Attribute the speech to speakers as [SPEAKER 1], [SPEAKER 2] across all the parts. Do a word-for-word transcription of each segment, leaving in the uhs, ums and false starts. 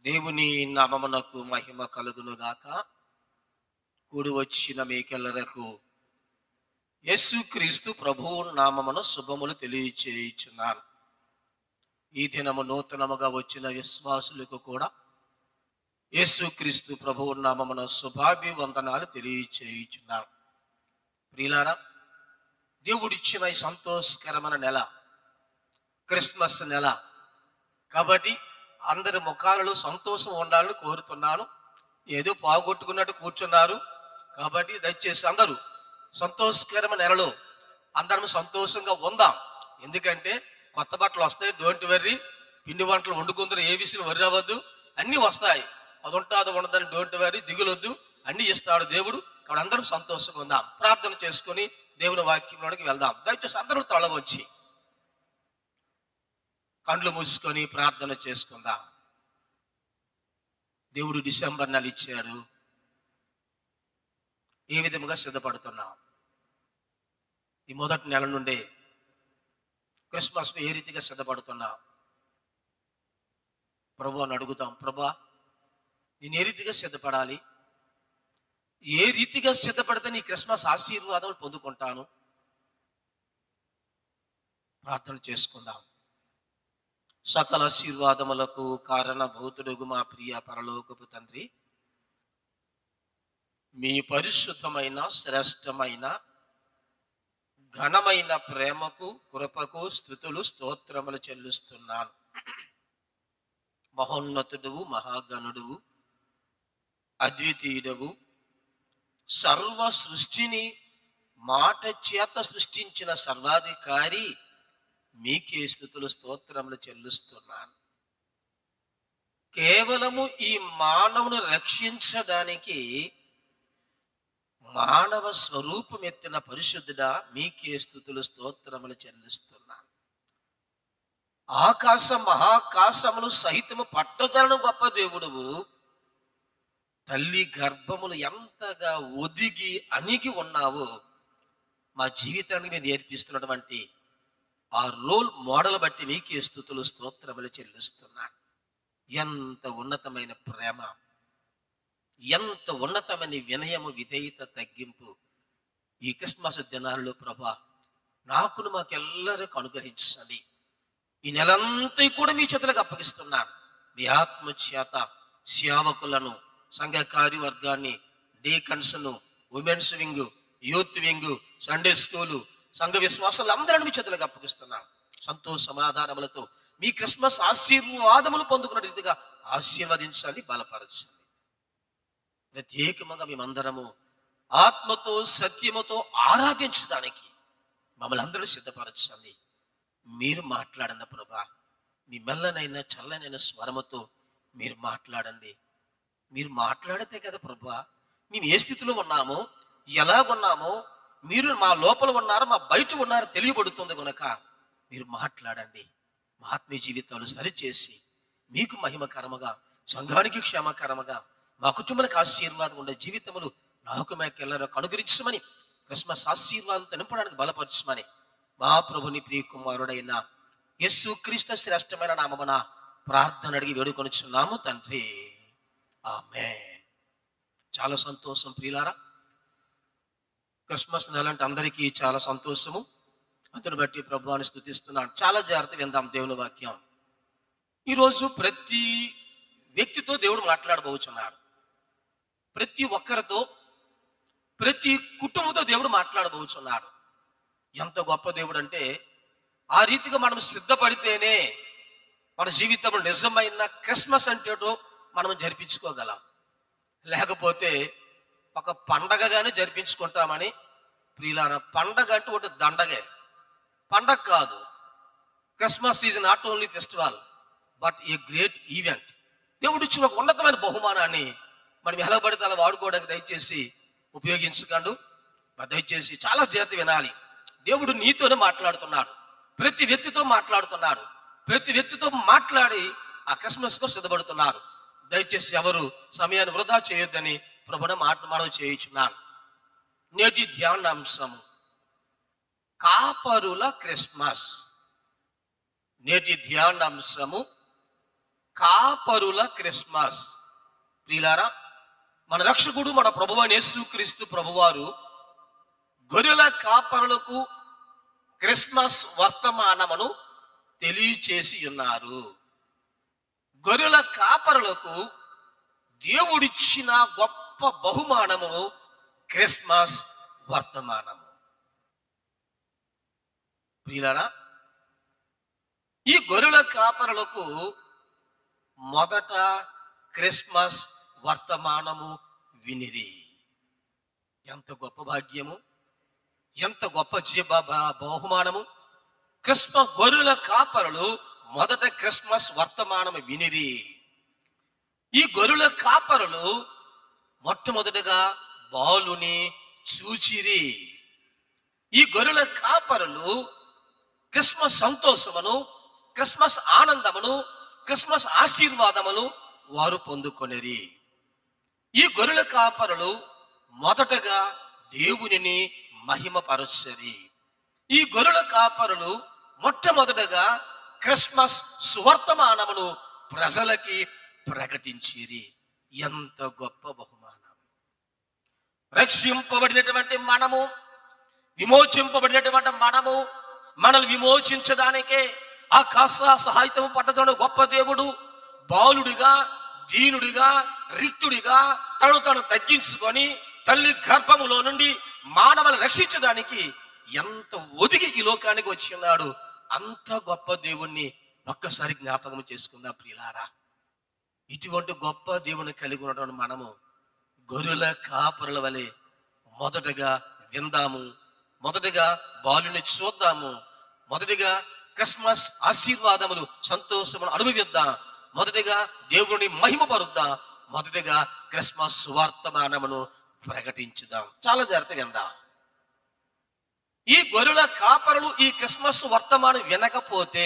[SPEAKER 1] దేవుని నామమునకు మహిమ కలుగునుగాక. కూడి వచ్చిన మీకెల్లరకు యేసుక్రీస్తు ప్రభువు నామమున శుభములు తెలియచేయుచున్నాను. ఈ దినము నూతనముగా వచ్చిన విశ్వాసులకు కూడా యేసుక్రీస్తు ప్రభువు నామమున శుభాభివందనాలు తెలియచేయుచున్నాను. ప్రియులారా, దేవుడిచ్చిన ఈ సంతోషకరమైన నెల క్రిస్మస్ నెల కాబట్టి అందరి ముఖాలలో సంతోషం ఉండాలని కోరుతున్నాను. ఏదో పాగొట్టుకున్నట్టు కూర్చున్నారు కాబట్టి దయచేసి అందరూ సంతోషకరమైన నెలలో అందరం సంతోషంగా ఉందాం. ఎందుకంటే కొత్త బట్టలు వస్తాయి, డోంట్ వర్రీ. పిండి వంటలు వండుకుందరు, ఏ విషయం వర్రీ అవ్వద్దు, అన్నీ వస్తాయి. అది ఉంటా అది ఉండదని డోంట్ వర్రీ, దిగులొద్దు, అన్నీ ఇస్తాడు దేవుడు. కాబట్టి అందరం సంతోషంగా ఉందాం. ప్రార్థన చేసుకొని దేవుని వాక్యంలోనికి వెళ్దాం. దయచేసి అందరూ తల వచ్చి కండ్లు మూసుకొని ప్రార్థన చేసుకుందాం. దేవుడు డిసెంబర్ నెల ఇచ్చాడు. ఏ విధముగా సిద్ధపడుతున్నాం? ఈ మొదటి నెల నుండే క్రిస్మస్ ఏ రీతిగా సిద్ధపడుతున్నాం? ప్రభు అని అడుగుతాం. ప్రభా, నేను ఏ రీతిగా సిద్ధపడాలి? ఏ రీతిగా సిద్ధపడితే నీ క్రిస్మస్ ఆశీర్వాదాలు పొందుకుంటాను? ప్రార్థన చేసుకుందాం. సకల ఆశీర్వాదములకు కారణభూతుడుగు మా ప్రియ పరలోకపు తండ్రి, మీ పరిశుద్ధమైన శ్రేష్టమైన ఘనమైన ప్రేమకు కృపకు స్తుతులు స్తోత్రములు చెల్లిస్తున్నాను. మహోన్నతుడువు, మహాగణుడువు, అద్వితీయుడవు, సర్వ సృష్టిని మాట చేత సృష్టించిన సర్వాధికారి, మీకే స్తుతులు స్తోత్రములు చెల్లిస్తున్నాను. కేవలము ఈ మానవుని రక్షించడానికి మానవ స్వరూపం ఎత్తిన పరిశుద్ధుడా, మీకే స్తుతులు స్తోత్రములు చెల్లిస్తున్నాను. ఆకాశ మహాకాశములు సహితము పట్టుదలను గొప్ప దేవుడువు, తల్లి గర్భములు ఎంతగా ఒదిగి అణిగి ఉన్నావో మా జీవితానికి మీరు నేర్పిస్తున్నటువంటి ఆ రోల్ మోడల్ బట్టి మీకే స్తుతులు స్తోత్రములు చెల్లిస్తున్నాను. ఎంత ఉన్నతమైన ప్రేమ, ఎంత ఉన్నతమైన వినయము, విధేయత, తగ్గింపు ఈ క్రిస్మస్ దినాల్లో ప్రభా నాకును మాకెల్లరికి అనుగ్రహించండి. ఈ నెలంతా కూడా మీ చేతులకు అప్పగిస్తున్నాను. మీ ఆత్మ చేత సేవకులను, సంఘ కార్యవర్గాన్ని, డీకన్స్ను, women's wing, youth wing, Sunday school, సంఘ విశ్వాసాలు అందరిని మీ చేతులకు అప్పగిస్తున్నాను. సంతోష సమాధానములతో మీ క్రిస్మస్ ఆశీర్వాదములు పొందుకున్న రీతిగా ఆశీర్వదించండి, బలపరచండి. ప్రత్యేకముగా మేమందరము ఆత్మతో సత్యముతో ఆరాధించడానికి మమ్మల్ని అందరూ సిద్ధపరచండి. మీరు మాట్లాడండి ప్రభా. మీ మెల్లనైనా చల్లనైన స్వరముతో మీరు మాట్లాడండి. మీరు మాట్లాడితే కదా ప్రభా మేము ఏ స్థితిలో ఉన్నామో, ఎలాగున్నామో, మీరు మా లోపల ఉన్నారు, మా బయట ఉన్నారు తెలియబడుతుంది కనుక మీరు మాట్లాడండి. మా ఆత్మీయ జీవితాలు సరిచేసి మీకు మహిమకరముగా, సంఘానికి క్షేమకరముగా, మా కుటుంబాలకు ఆశీర్వాదం ఉండే జీవితములు నాకు మేకెల్లరకు అనుగ్రహించమని, క్రిస్మస్ ఆశీర్వాదంతో నింపడానికి బలపరచమని మా ప్రభుని ప్రియ కుమారుడైన యేసుక్రీస్తు శ్రేష్టమైన నామమున ప్రార్థన అడిగి వేడుకొనుచున్నాము తండ్రి, ఆమేన్. చాలా సంతోషం ప్రియులారా. క్రిస్మస్ నెల అంటే అందరికీ చాలా సంతోషము. అందుని బట్టి ప్రభువాన్ని స్తుతిస్తున్నాను. చాలా జాగ్రత్త విందాం దేవుని వాక్యం. ఈరోజు ప్రతి వ్యక్తితో దేవుడు మాట్లాడబోచున్నాడు. ప్రతి ఒక్కరితో, ప్రతి కుటుంబంతో దేవుడు మాట్లాడబోచున్నాడు. ఎంత గొప్ప దేవుడు అంటే, ఆ రీతిగా మనం సిద్ధపడితేనే మన జీవితంలో నిజమైన క్రిస్మస్ అంటేటో మనం జరిపించుకోగలం. లేకపోతే ఒక పండగగానే జరిపించుకుంటామని ప్రియులారా. పండగ అంటే ఒకటి దండగే, పండగ కాదు. Christmas is not only festival but a great event. దేవుడు ఇచ్చిన ఒక ఉన్నతమైన బహుమానాన్ని మనం ఎలా పడితే అలా వాడుకోవడానికి దయచేసి ఉపయోగించకండు. దయచేసి చాలా జాగ్రత్త వినాలి. దేవుడు నీతోనే మాట్లాడుతున్నాడు, ప్రతి వ్యక్తితో మాట్లాడుతున్నాడు. ప్రతి వ్యక్తితో మాట్లాడి ఆ క్రిస్మస్ కు సిద్ధపడుతున్నారు. దయచేసి ఎవరు సమయాన్ని వృధా చేయొద్దని ప్రభువుని మాట మనవి చేయుచున్నాను. నేటి ధ్యానాంశము కాపరుల క్రిస్మస్. నేటి ధ్యానాంశము కాపరుల క్రిస్మస్. ప్రియులారా, మన రక్షకుడు మన ప్రభువైన యేసుక్రీస్తు ప్రభువారు గొర్రెల కాపరులకు క్రిస్మస్ వర్తమానమును తెలియచేసి ఉన్నారు. గొర్రెల కాపరులకు దేవుడిచ్చిన గొప్ప బహుమానము క్రిస్మస్ వర్తమానము. ప్రియులారా, ఈ గొర్రెల కాపరులకు మొదట క్రిస్మస్ వర్తమానము వినిరి. ఎంత గొప్ప భాగ్యము, ఎంత గొప్ప జీవ బహుమానము. క్రిస్మస్ గొర్రెల కాపరులు మొదట క్రిస్మస్ వర్తమానము వినిరి. ఈ గొర్రెల కాపరులు మొట్టమొదటిగా బాలుని చూచిరి. ఈ గొర్రెల కాపరులు క్రిస్మస్ సంతోషమును, క్రిస్మస్ ఆనందమును, క్రిస్మస్ ఆశీర్వాదమును వారు పొందుకొనిరి. ఈ గొర్రెల కాపరులు మొదటగా దేవునిని మహిమపరచరి. ఈ గొర్రెల కాపరులు మొట్టమొదటగా క్రిస్మస్ సువర్తమానమును ప్రజలకి ప్రకటించిరి. ఎంత గొప్ప బహుమానం! రక్షింపబడినటువంటి మనము, విమోచింపబడినటువంటి మనము, మనల్ని విమోచించడానికే ఆకాశ సహాయతము పట్టదను గొప్ప దేవుడు బాలుడిగా, దీనుడిగా, రిక్తుడిగా తను తను తగ్గించుకొని తల్లి గర్భములో నుండి మానవులను రక్షించడానికి ఎంత ఒదిగి ఈ లోకానికి వచ్చి ఉన్నాడు. అంత గొప్ప దేవుణ్ణి ఒక్కసారి జ్ఞాపకం చేసుకుందాం ప్రియులారా. ఇటువంటి గొప్ప దేవుని కలిగి ఉన్నటువంటి మనము గొర్రెల కాపరుల వలె మొదటగా విందాము, మొదటిగా బాలుని చూద్దాము, మొదటిగా క్రిస్మస్ ఆశీర్వాదములు సంతోషములు అనుభవిద్దాం, మొదటిగా దేవుని మహిమపరుద్దాం, మొదటిగా క్రిస్మస్ సువార్తమానమును ప్రకటించుదాం. చాలా జాగ్రత్తగా విందాం. ఈ గొర్రెల కాపరులు ఈ క్రిస్మస్ వర్తమానం వినకపోతే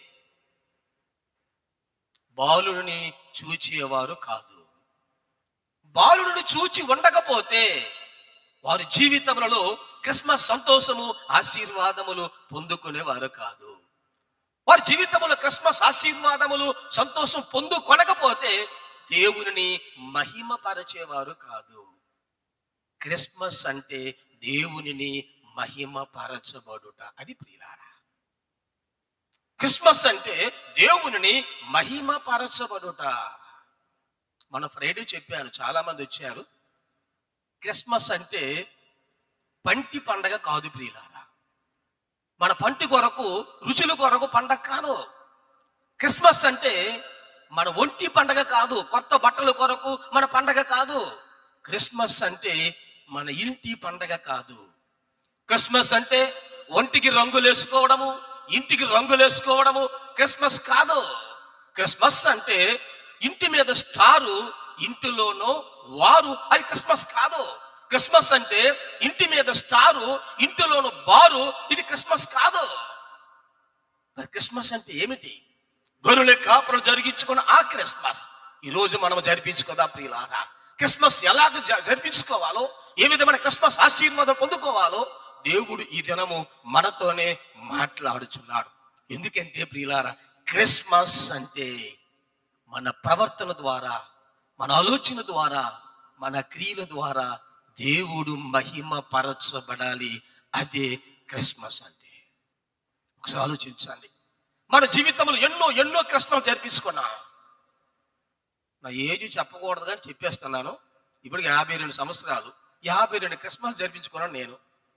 [SPEAKER 1] బాలుడిని చూచేవారు కాదు. బాలుడిని చూచి ఉండకపోతే వారి జీవితములలో క్రిస్మస్ సంతోషము ఆశీర్వాదములు పొందుకునేవారు కాదు. వారి జీవితంలో క్రిస్మస్ ఆశీర్వాదములు సంతోషం పొందుకొనకపోతే దేవుని మహిమపరచేవారు కాదు. క్రిస్మస్ అంటే దేవునిని మహిమపరచబడుట. అది ప్రియులారా, క్రిస్మస్ అంటే దేవునిని మహిమపరచబడుట. మన ఫ్రైడే చెప్పాను, చాలా మంది వచ్చారు. క్రిస్మస్ అంటే పంటి పండగ కాదు ప్రియులారా. మన పంటి కొరకు, రుచుల కొరకు పండగ కాదు. క్రిస్మస్ అంటే మన ఒంటి పండగ కాదు, కొత్త బట్టల కొరకు మన పండగ కాదు. క్రిస్మస్ అంటే మన ఇంటి పండగ కాదు. క్రిస్మస్ అంటే ఒంటికి రంగులు వేసుకోవడము, ఇంటికి రంగులు వేసుకోవడము క్రిస్మస్ కాదు. క్రిస్మస్ అంటే ఇంటి మీద స్టారు, ఇంటిలోనో వారు, అది క్రిస్మస్ కాదు. క్రిస్మస్ అంటే ఇంటి మీద స్టారు, ఇంటిలోను బారు, ఇది క్రిస్మస్ కాదు. మరి క్రిస్మస్ అంటే ఏమిటి? గొర్రెల కాపురం జరిగించుకున్న ఆ క్రిస్మస్ ఈ రోజు మనం జరిపించుకోదా ప్రియులారా? క్రిస్మస్ ఎలాగ జరిపించుకోవాలో, ఏ విధమైన క్రిస్మస్ ఆశీర్వాదం పొందుకోవాలో దేవుడు ఈ దినము మనతోనే మాట్లాడుచున్నాడు. ఎందుకంటే ప్రియులారా, క్రిస్మస్ అంటే మన ప్రవర్తన ద్వారా, మన ఆలోచన ద్వారా, మన క్రియల ద్వారా దేవుడు మహిమ పరచబడాలి. అదే క్రిస్మస్ అంటే. ఒకసారి ఆలోచించండి. మన జీవితంలో ఎన్నో ఎన్నో క్రిస్మస్ జరిపించుకున్నాం. నా ఏజ్ చెప్పకూడదు కానీ చెప్పేస్తున్నాను. ఇప్పుడు యాభై రెండు సంవత్సరాలు యాభై రెండు క్రిస్మస్ జరిపించుకున్నాను నేను.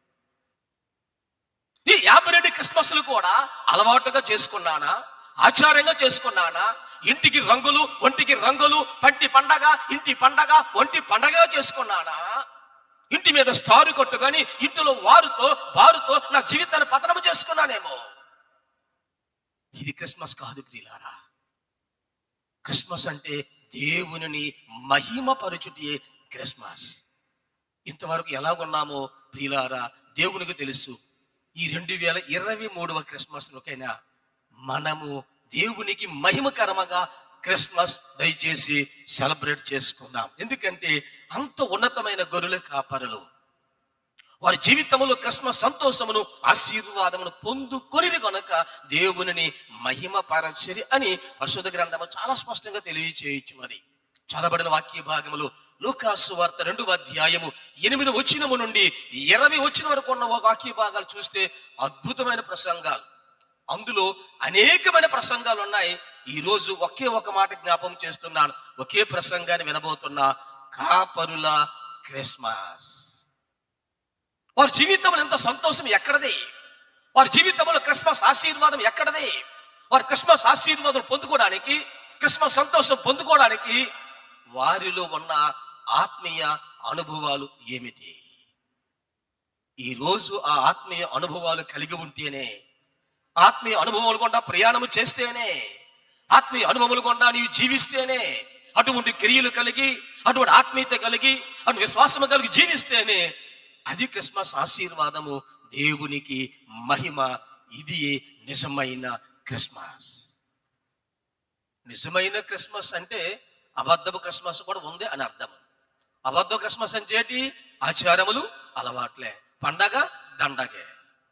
[SPEAKER 1] ఈ యాభై రెండు క్రిస్మస్లు కూడా అలవాటుగా చేసుకున్నానా, ఆచారంగా చేసుకున్నానా? ఇంటికి రంగులు, ఒంటికి రంగులు, పంటి పండగ, ఇంటి పండగ, ఒంటి పండగ చేసుకున్నానా? ఇంటి మీద స్టారు కొట్టుకొని ఇంటిలో వారుతో బారుతో నా జీవితాన్ని పతనము చేసుకున్నానేమో. ఇది క్రిస్మస్ కాదు ప్రియులారా. క్రిస్మస్ అంటే దేవునిని మహిమపరచుటే క్రిస్మస్. ఇంతవరకు ఎలాగున్నామో ప్రియులారా దేవునికి తెలుసు. ఈ రెండు వేల ఇరవై మూడవ క్రిస్మస్లోకైనా మనము దేవునికి మహిమకరముగా క్రిస్మస్ దయచేసి సెలబ్రేట్ చేసుకుందాం. ఎందుకంటే అంత ఉన్నతమైన గొర్రెల కాపరులు వారి జీవితంలో క్రిస్మస్ సంతోషమును ఆశీర్వాదమును పొందుకొని గనుక దేవునిని మహిమ పరచరి అని పరిశుద్ధ గ్రంథము చాలా స్పష్టంగా తెలియచేయుచున్నది. చదవబడిన వాక్య భాగములు లూకాసు వార్త రెండవ అధ్యాయము ఎనిమిది వచనము నుండి ఇరవై వచనం వరకు ఉన్న వాక్య భాగాలు చూస్తే అద్భుతమైన ప్రసంగాలు, అందులో అనేకమైన ప్రసంగాలు ఉన్నాయి. ఈ రోజు ఒకే ఒక మాట జ్ఞాపకం చేస్తున్నాను. ఒకే ప్రసంగాన్ని వినబోతున్నా, కాపరుల క్రిస్మస్. వారి జీవితంలో ఎంత సంతోషం ఎక్కడది? వారి జీవితంలో క్రిస్మస్ ఆశీర్వాదం ఎక్కడది? వారి క్రిస్మస్ ఆశీర్వాదం పొందుకోవడానికి, క్రిస్మస్ సంతోషం పొందుకోవడానికి వారిలో ఉన్న ఆత్మీయ అనుభవాలు ఏమిటి? ఈరోజు ఆ ఆత్మీయ అనుభవాలు కలిగి ఉంటేనే, ఆత్మీయ అనుభవాలు గుండా ప్రయాణం చేస్తేనే, ఆత్మీయ అనుభవాలు గుండా నీవు జీవిస్తేనే, అటువంటి క్రియలు కలిగి, అటువంటి ఆత్మీయత కలిగి, అటు విశ్వాసము కలిగి జీవిస్తేనే అది క్రిస్మస్ ఆశీర్వాదము, దేవునికి మహిమ. ఇది నిజమైన క్రిస్మస్. నిజమైన క్రిస్మస్ అంటే అబద్ధపు క్రిస్మస్ కూడా ఉంది అని అర్థం. అబద్ధ క్రిస్మస్ అంటే ఏంటి? ఆచారములు, అలవాట్లే, పండగ దండగే.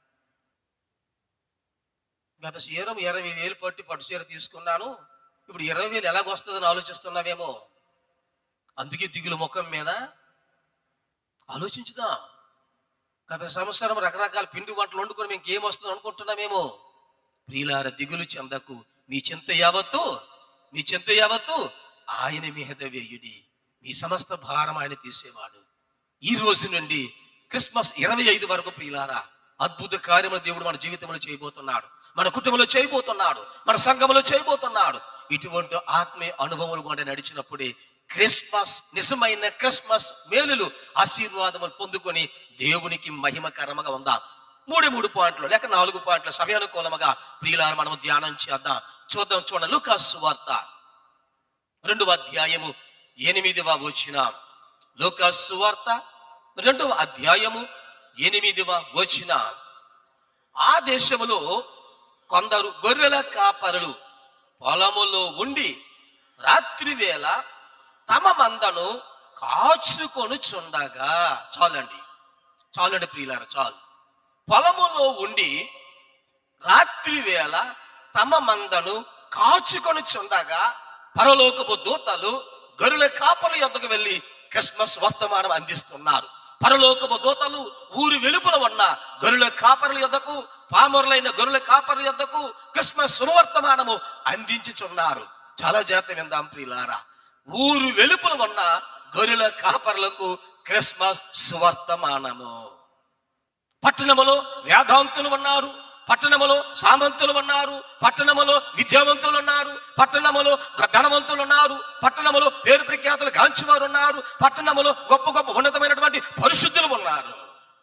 [SPEAKER 1] గత సీరం ఇరవై వేలు పట్టి పట్టు చీర తీసుకున్నాను, ఇప్పుడు ఇరవై వేలు ఎలాగొస్తుందని ఆలోచిస్తున్నావేమో. అందుకే దిగులు ముఖం మీద ఆలోచించుదాం. గత సంవత్సరం రకరకాల పిండి వంటలు వండుకొని మేము ఏం వస్తుంది అనుకుంటున్నామేమో. ప్రియులార, దిగులు చెందకు. మీ చింత యావత్తు మీ చింత యావత్తు ఆయన మీద వేయుడి, మీ సమస్త భారం ఆయన తీసేవాడు. ఈ రోజు నుండి క్రిస్మస్ ఇరవై ఐదు వరకు ప్రియులారా అద్భుత కార్యములు దేవుడు మన జీవితంలో చేయబోతున్నాడు, మన కుటుంబంలో చేయబోతున్నాడు, మన సంఘంలో చేయబోతున్నాడు. ఇటువంటి ఆత్మీయ అనుభవాలు కూడా నడిచినప్పుడే క్రిస్మస్, నిజమైన క్రిస్మస్ మేలులు, ఆశీర్వాదములు పొందుకొని దేవునికి మహిమకరముగా ఉందాం. మూడే మూడు పాయింట్లు లేక నాలుగు పాయింట్లు సమయానుకూలముగా ప్రియులారా మనం ధ్యానం చేద్దాం. చూద్దాం. చూడండి, లూకాసు వార్త రెండవ అధ్యాయము ఎనిమిదవ వచనం. లూకాసు వార్త రెండవ అధ్యాయము ఎనిమిదవ వచనం. ఆ దేశములో కొందరు గొర్రెల కాపరులు పొలములో ఉండి రాత్రి వేళ తమ మందను కాచుకొని చుండగా. చాలండి, చాలండి ప్రియులారా, చాలు. పొలములో ఉండి రాత్రి వేళ తమ మందను కాచుకొని చుండగా పరలోకపు దూతలు గొర్రెల కాపరుల యొద్దకు వెళ్ళి క్రిస్మస్ వర్తమానం అందిస్తున్నారు. పరలోకపు దూతలు ఊరి వెలుపల ఉన్న గొర్రెల కాపరుల యొద్దకు, పామరులైన గొర్రెల కాపరుల యొద్దకు క్రిస్మస్ శుభవర్తమానము అందించుచున్నారు. చాలా జాగ్రత్త విందాం ప్రియులారా. ఊరు వెలుపల ఉన్న గొర్రెల కాపరులకు క్రిస్మస్ సువర్తమానము. పట్టణములో వేదాంతులు ఉన్నారు, పట్టణములో సామంతులు ఉన్నారు, పట్టణములో విద్యావంతులు ఉన్నారు, పట్టణములో ధనవంతులు ఉన్నారు, పట్టణములో పేరు ప్రఖ్యాతులు గాంచివారు ఉన్నారు, పట్టణములో గొప్ప గొప్ప ఉన్నతమైనటువంటి పరిశుద్ధులు ఉన్నారు.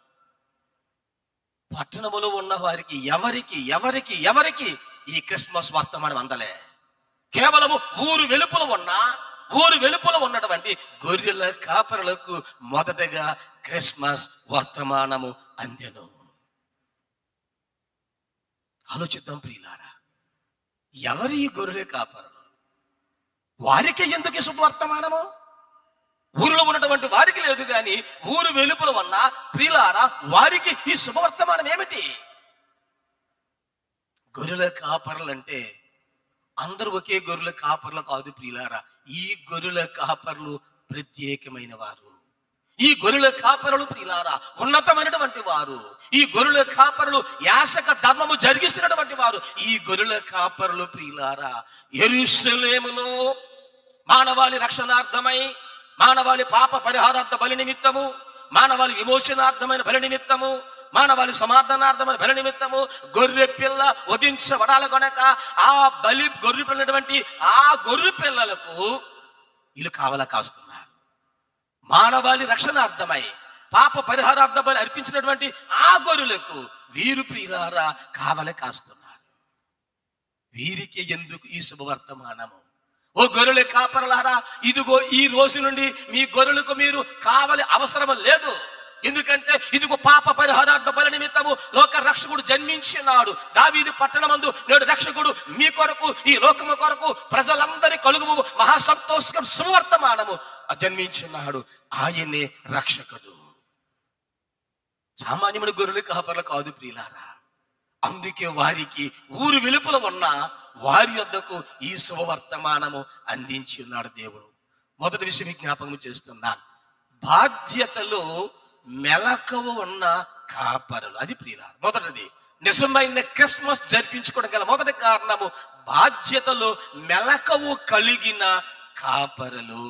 [SPEAKER 1] పట్టణములో ఉన్న వారికి ఎవరికి ఎవరికి ఎవరికి ఈ క్రిస్మస్ వర్తమానం అందలే. కేవలము ఊరు వెలుపల ఉన్న ఊరు వెలుపల ఉన్నటువంటి గొర్రెల కాపరులకు మొదటగా క్రిస్మస్ వర్తమానము అందెను. ఆలోచిద్దాం ప్రియులారా, ఎవరి ఈ గొర్రెల కాపరులు? వారికి ఎందుకు శుభవర్తమానము? ఊరిలో ఉన్నటువంటి వారికి లేదు, కానీ ఊరు వెలుపల ఉన్న ప్రియులారా వారికి ఈ శుభవర్తమానం ఏమిటి? గొర్రెల కాపరులు అంటే అందరూ ఒకే గొర్రెల కాపర్లు కాదు ప్రియులారా. ఈ గొర్రెల కాపర్లు ప్రత్యేకమైన వారు. ఈ గొర్రెల కాపరులు ప్రియులారా ఉన్నతమైనటువంటి వారు. ఈ గొర్రెల కాపరులు యాసక ధర్మము జరిగిస్తున్నటువంటి వారు. ఈ గొర్రెల కాపరులు ప్రియులారా యెరూషలేములో మానవాళి రక్షణార్థమై, మానవాళి పాప పరిహారార్థ బలి నిమిత్తము, మానవాళి విమోచనార్థమైన బలి నిమిత్తము, మానవాళి సమాధానార్థమైన బలి నిమిత్తము గొర్రె పిల్ల వధించబడాలి గనక ఆ బలి గొర్రె పిల్లటువంటి ఆ గొర్రె పిల్లలకు వీళ్ళు కావలా కాస్తున్నారు. మానవాళి రక్షణార్థమై పాప పరిహారార్థ బలి అర్పించినటువంటి ఆ గొర్రెలకు వీరు ప్రియులారా కావలి కాస్తున్నారు. వీరికి ఎందుకు ఈ శుభవర్తమానము? ఓ గొర్రెల కాపరులారా, ఇదిగో ఈ రోజు నుండి మీ గొర్రెలకు మీరు కావలి అవసరం లేదు. ఎందుకంటే ఇదిగో పాప పరిహారార్థ బలి నిమిత్తము లోక రక్షకుడు జన్మించినాడు. దావీదు పట్టణమందు నేడు రక్షకుడు మీ కొరకు, ఈ లోకము కొరకు ప్రజలందరి కలుగు మహా సంతోషం సువర్తమానము జన్మించినాడు. ఆయనే రక్షకుడు. సామాన్యమైన గొర్రెలు కాపర్లు కాదు ప్రియులారా. అందుకే వారికి ఊరు వెలుపల ఉన్న వారి యొద్దకు ఈ శుభవర్తమానము అందించి ఉన్నాడు దేవుడు. మొదటి విషయం జ్ఞాపకం చేస్తున్నాను, బాధ్యతలో మెలకువ ఉన్న కాపరులు. అది ప్రియులారా మొదటిది. నిజమైన క్రిస్మస్ జరిపించుకోవడం గల మొదటి కారణము బాధ్యతలో మెలకువ కలిగిన కాపరులు.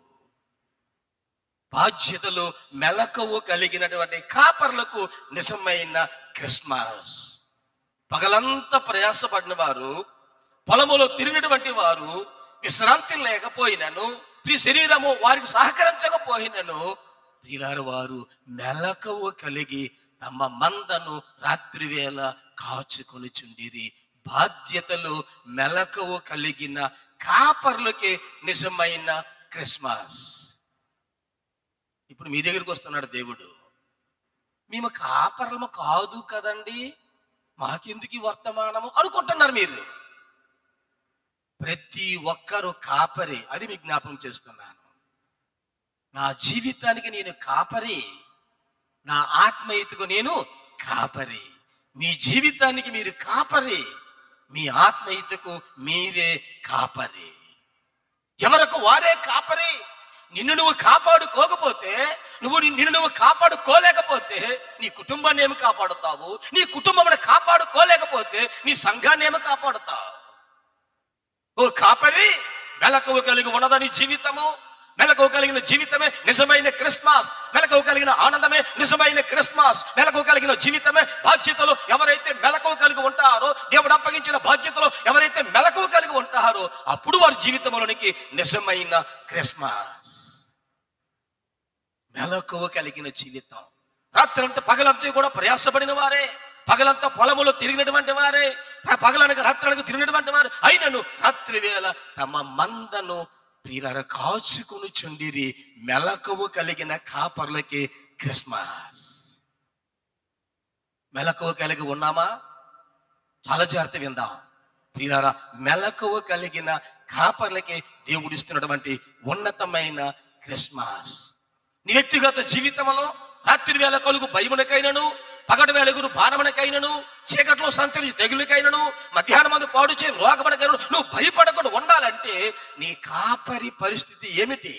[SPEAKER 1] బాధ్యతలో మెలకువ కలిగినటువంటి కాపరులకు నిజమైన క్రిస్మస్. పగలంతా ప్రయాసపడిన వారు, పొలములో తిరిగినటువంటి వారు, విశ్రాంతి లేకపోయినను, ఈ శరీరము వారికి సహకరించకపోయినను, ప్రియులారా వారు మెలకువ కలిగి తమ మందను రాత్రి వేళ కాచుకొని చుండిరి. బాధ్యతలు మెలకువ కలిగిన కాపర్లకి నిజమైన క్రిస్మస్. ఇప్పుడు మీ దగ్గరికి వస్తున్నాడు దేవుడు. మేము కాపర్లము కాదు కదండి, మాకెందుకు ఈ వర్తమానము అనుకుంటున్నారు మీరు. ప్రతి ఒక్కరు కాపరి. అది మీకు జ్ఞాపకం చేస్తున్నాను. నా జీవితానికి నేను కాపరి, నా ఆత్మీయతకు నేను కాపరి. మీ జీవితానికి మీరు కాపరి, మీ ఆత్మీయతకు మీరే కాపరి. ఎవరికి వారే కాపరి. నిన్ను నువ్వు కాపాడుకోకపోతే, నువ్వు నిన్ను నువ్వు కాపాడుకోలేకపోతే నీ కుటుంబాన్ని ఏమి కాపాడుతావు? నీ కుటుంబాన్ని కాపాడుకోలేకపోతే నీ సంఘాన్ని ఏమి కాపాడుతావు? ఓ కాపరి, మెలకువ కలిగి ఉన్నదా నీ జీవితము? మెలకువ కలిగిన జీవితమే నిజమైన క్రిస్మస్. మెలకువ కలిగిన ఆనందమే నిజమైన క్రిస్మస్. మెలకువ కలిగిన జీవితమే బాధ్యతలు. ఎవరైతే మెలకువ కలిగి ఉంటారో, దేవుడు అప్పగించిన బాధ్యతలు ఎవరైతే మెలకువ కలిగి ఉంటారో, అప్పుడు వారి జీవితంలోనికి నిజమైన క్రిస్మస్. మెలకువ కలిగిన జీవితం. రాత్రంతా పగలంతా కూడా ప్రయాసపడిన వారే, పగలంతా పొలములో తిరిగినటువంటి వారే, పగలనక రాత్రులకు తిరిగినటువంటి వారు అయినను రాత్రి వేళ తమ మందను ప్రియులారా కాచుకొని చుండిరి. మెలకువ కలిగిన కాపర్లకి క్రిస్మస్. మెలకువ కలిగి ఉన్నామా? చాలా జాగ్రత్త విందాం ప్రియులారా. మెలకువ కలిగిన కాపర్లకి దేవుడు ఇస్తున్నటువంటి ఉన్నతమైన క్రిస్మస్. నీ వ్యక్తిగత జీవితంలో రాత్రి వేళ కలుగు భయమునకైనను, పగటి వేళగురు బాణమునకైనను, చీకట్లో సంచరించి తెగులకైనను, మధ్యాహ్నం మందు పాడు చే రోగమునకైనను నువ్వు భయపడకుండా ఉండాలంటే నీ కాపరి పరిస్థితి ఏమిటి?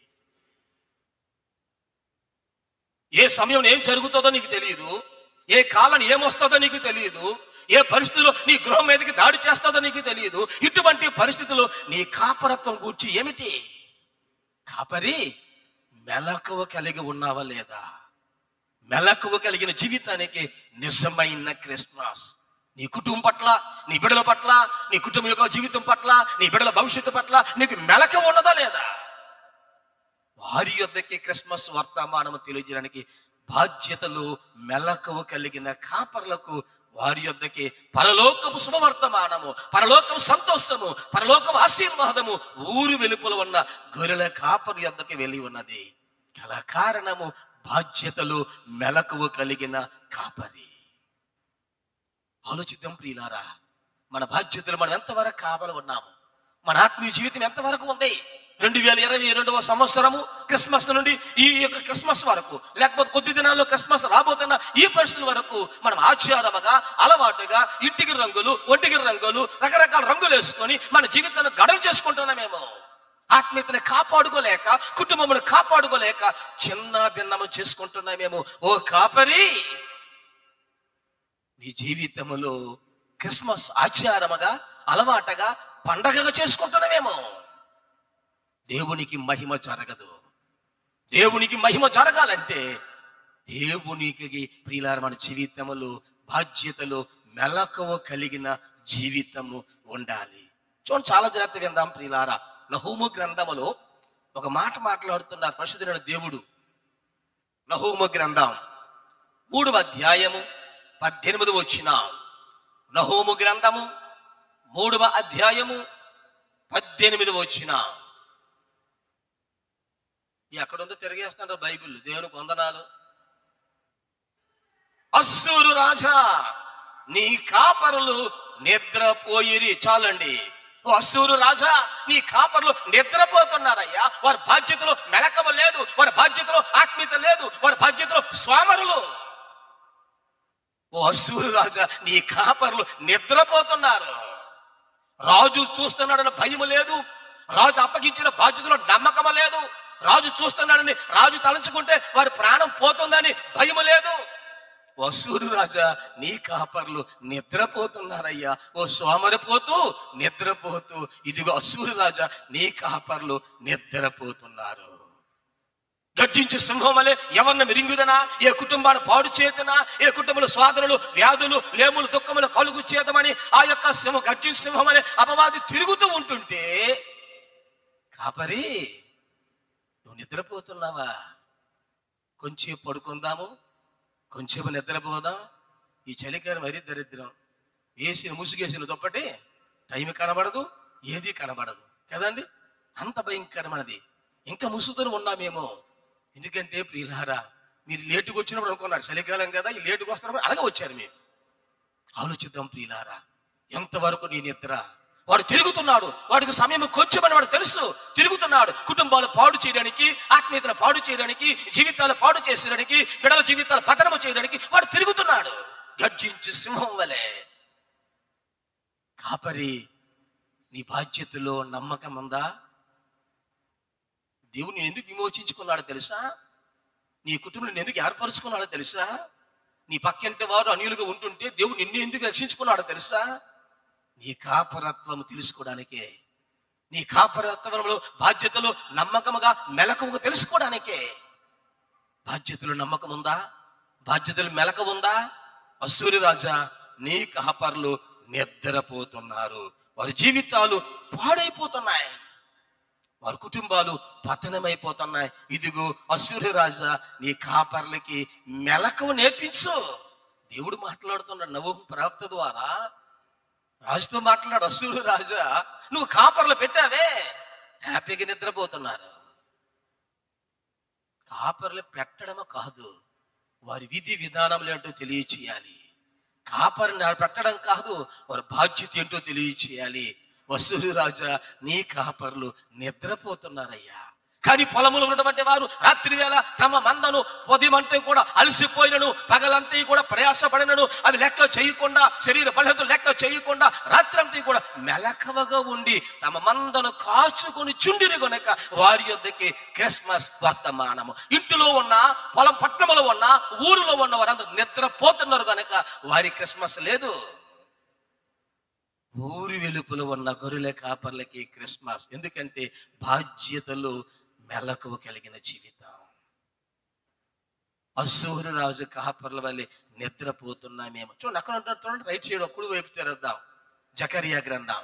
[SPEAKER 1] ఏ సమయం ఏం జరుగుతుందో నీకు తెలియదు, ఏ కాలం ఏమొస్తుందో నీకు తెలియదు, ఏ పరిస్థితిలో నీ గృహం మీదకి దాడి చేస్తుందో నీకు తెలియదు. ఇటువంటి పరిస్థితుల్లో నీ కాపరత్వం గూర్చి ఏమిటి? కాపరి మెలకువ కలిగి ఉన్నావా లేదా? మెలకువ కలిగిన జీవితానికి నిజమైన క్రిస్మస్. నీ కుటుంబం పట్ల, నీ బిడ్డల పట్ల, నీ కుటుంబం యొక్క జీవితం పట్ల, నీ బిడ్డల భవిష్యత్తు పట్ల నీకు మెలకువ ఉన్నదా లేదా? వారి యొద్దకి క్రిస్మస్ వర్తమానము తెలియజేయడానికి బాధ్యతలు మెలకువ కలిగిన కాపర్లకు వారి యొద్దకి పరలోకపు శుభవర్తమానము, పరలోకపు సంతోషము, పరలోకపు ఆశీర్వాదము ఊరు వెలుపల ఉన్న గొర్రెల కాపరి యొద్దకి వెళ్ళి ఉన్నది. గల కారణము బాధ్యతలు మెలకువ కలిగిన కాపరి. ఆలోచిద్దాం ప్రియులారా, మన బాధ్యతలు మనం ఎంతవరకు కాపలి ఉన్నాము? మన ఆత్మీయ జీవితం ఎంతవరకు ఉంది? రెండు వేల ఇరవై రెండవ సంవత్సరము క్రిస్మస్ నుండి ఈ యొక్క క్రిస్మస్ వరకు, లేకపోతే కొద్ది దినాల్లో క్రిస్మస్ రాబోతున్న ఈ పరిస్థితుల వరకు మనం ఆచారముగా, అలవాటుగా ఇంటికి రంగులు, ఒంటికి రంగులు, రకరకాల రంగులు వేసుకొని మన జీవితాన్ని గడవ చేసుకుంటున్నామేమో. ఆత్మీయతను కాపాడుకోలేక, కుటుంబమును కాపాడుకోలేక చిన్న భిన్నము చేసుకుంటున్నామేమో. ఓ కాపరి, నీ జీవితములో క్రిస్మస్ ఆచారముగా, అలవాటుగా, పండగగా చేసుకుంటున్నామేమో. దేవునికి మహిమ జరగదు. దేవునికి మహిమ జరగాలంటే దేవునికి ప్రియులారా మన జీవితములో బాధ్యతలు మెలకువ కలిగిన జీవితము ఉండాలి. చూడండి, చాలా జాగ్రత్త విందాం ప్రియులారా. నహూము గ్రంథములో ఒక మాట మాట్లాడుతున్నారు పరిశుద్ధుడైన దేవుడు. నహూము గ్రంథం మూడవ అధ్యాయము పద్దెనిమిది వచ్చిన. నహూము గ్రంథము మూడవ అధ్యాయము పద్దెనిమిది వచ్చిన. ఎక్కడుందో తిరిగేస్తున్నారు బైబిల్. దేవునికి వందనాలు. అస్సూరు రాజా, నీ కాపరులు నిద్రపోయిరి. చాలండి. ఓ అస్సూరు రాజా, నీ కాపరులు నిద్రపోతున్నారయ్యా. వారి బాధ్యతలో మెలకువ లేదు, వారి బాధ్యతలో ఆత్మీయత లేదు, వారి బాధ్యతలో స్వామరులు. ఓ అశ్షూరు రాజా, నీ కాపర్లు నిద్రపోతున్నారు. రాజు చూస్తున్నాడని భయం లేదు, రాజు అప్పగించిన బాధ్యతలో నమ్మకం లేదు, రాజు చూస్తున్నాడని రాజు తలంచుకుంటే వారి ప్రాణం పోతుందని భయం లేదు. ఓ అశ్షూరు రాజా, నీ కాపర్లు నిద్రపోతున్నారయ్యా. ఓ సోమరిపోతూ నిద్రపోతూ, ఇదిగో అశ్షూరు రాజా, నీ కాపర్లు నిద్రపోతున్నారు. గర్జించే సింహం వలె ఎవరిని మిరింగుదనా, ఏ కుటుంబాన్ని పాడు చేతనా, ఏ కుటుంబంలో స్వాదనలు వ్యాధులు లేములు దుఃఖములు కలుగు చేతమని ఆ యొక్క సింహం గర్జించే సింహం వలె అపవాది తిరుగుతూ ఉంటుంటే, కాపరి నువ్వు నిద్రపోతున్నావా? కొంచెం పడుకుందాము, కొంచెం నిద్రపోదాం. ఈ చలికాలం మరీ దరిద్రం. వేసిన ముసుగేసిన దుప్పటి టైం కనబడదు, ఏది కనబడదు కదండి. అంత భయంకరమైనది. ఇంకా ముసుగుతూ ఉన్నామేమో. ఎందుకంటే ప్రియులారా, మీరు లేటుకు వచ్చినప్పుడు అనుకున్నారు చలికాలం కదా, ఈ లేటుకు వస్తున్నప్పుడు అలాగే వచ్చారు. మీరు ఆలోచిద్దాం ప్రియులారా, ఎంతవరకు నీ నిద్ర. వాడు తిరుగుతున్నాడు, వాడికి సమయం కొంచెమని వాడు తెలుసు. తిరుగుతున్నాడు కుటుంబాలు పాడు చేయడానికి, ఆత్మీయతను పాడు చేయడానికి, జీవితాలు పాడు చేసేయడానికి, బిడల జీవితాలు పతనము చేయడానికి వాడు తిరుగుతున్నాడు గర్జించి సింహం వలె. కాపరి, నీ బాధ్యతలో నమ్మకం ఉందా? దేవుడు నేను ఎందుకు విమోచించుకున్నాడో తెలుసా? నీ కుటుంబం నేను ఎందుకు ఏర్పరచుకున్నాడో తెలుసా? నీ పక్కింటి వారు అన్యులుగా ఉంటుంటే దేవుడు నిన్ను ఎందుకు రక్షించుకున్నాడో తెలుసా? నీ కాపరత్వము తెలుసుకోవడానికే, నీ కాపరత్వంలో బాధ్యతలు నమ్మకముగా మెలకువగా తెలుసుకోవడానికే. బాధ్యతలు నమ్మకం ఉందా? బాధ్యతలు మెలక ఉందా? అశ్షూరు రాజా, నీ కాపర్లు నిద్రపోతున్నారు. వారి జీవితాలు పాడైపోతున్నాయి, వారి కుటుంబాలు పతనమైపోతున్నాయి. ఇదిగో అశ్షూరు రాజా, నీ కాపర్లకి మెలకువ నేర్పించు. దేవుడు మాట్లాడుతున్నాడు నబూము ప్రవక్త ద్వారా. రాజుతో మాట్లాడు, అశ్షూరు రాజా, నువ్వు కాపర్లు పెట్టావే, హ్యాపీగా నిద్రపోతున్నారు. కాపర్లు పెట్టడమో కాదు, వారి విధి విధానములు ఏంటో తెలియచేయాలి. కాపరిని పెట్టడం కాదు, వారి బాధ్యత ఏంటో తెలియచేయాలి. అశ్షూరు రాజా, నీ కాపర్లు నిద్రపోతున్నారయ్యా. కానీ పొలములు ఉన్నటువంటి వారు రాత్రి వేళ తమ మందను ఉదయమంతా కూడా అలసిపోయినను, పగలంతా కూడా ప్రయాసపడినను అవి లెక్క చేయకుండా, శరీర బలహీనతలు లెక్క చేయకుండా రాత్రంతా కూడా మెలకువగా ఉండి తమ మందను కాచుకొని చుండిని గనుక వారి యొద్దకి క్రిస్మస్ వర్తమానము. ఇంటిలో ఉన్న, పొలం పట్టణంలో ఉన్న, ఊరిలో ఉన్న వారందరూ నిద్రపోతున్నారు కనుక వారి క్రిస్మస్ లేదు. ఊరి వెలుపులో ఉన్న గొర్రెల కాపర్లకి క్రిస్మస్. ఎందుకంటే బాధ్యతలు మెలకువ కలిగిన జీవితం. అశ్షూరు రాజు కాపర్ల వల్ల నిద్రపోతున్నామేమో. చూడండి అక్కడ ఉంటాడు, చూడండి రైట్ సైడ్ ఒక్కడు వైపు తెరద్దాం. జకరియా గ్రంథం,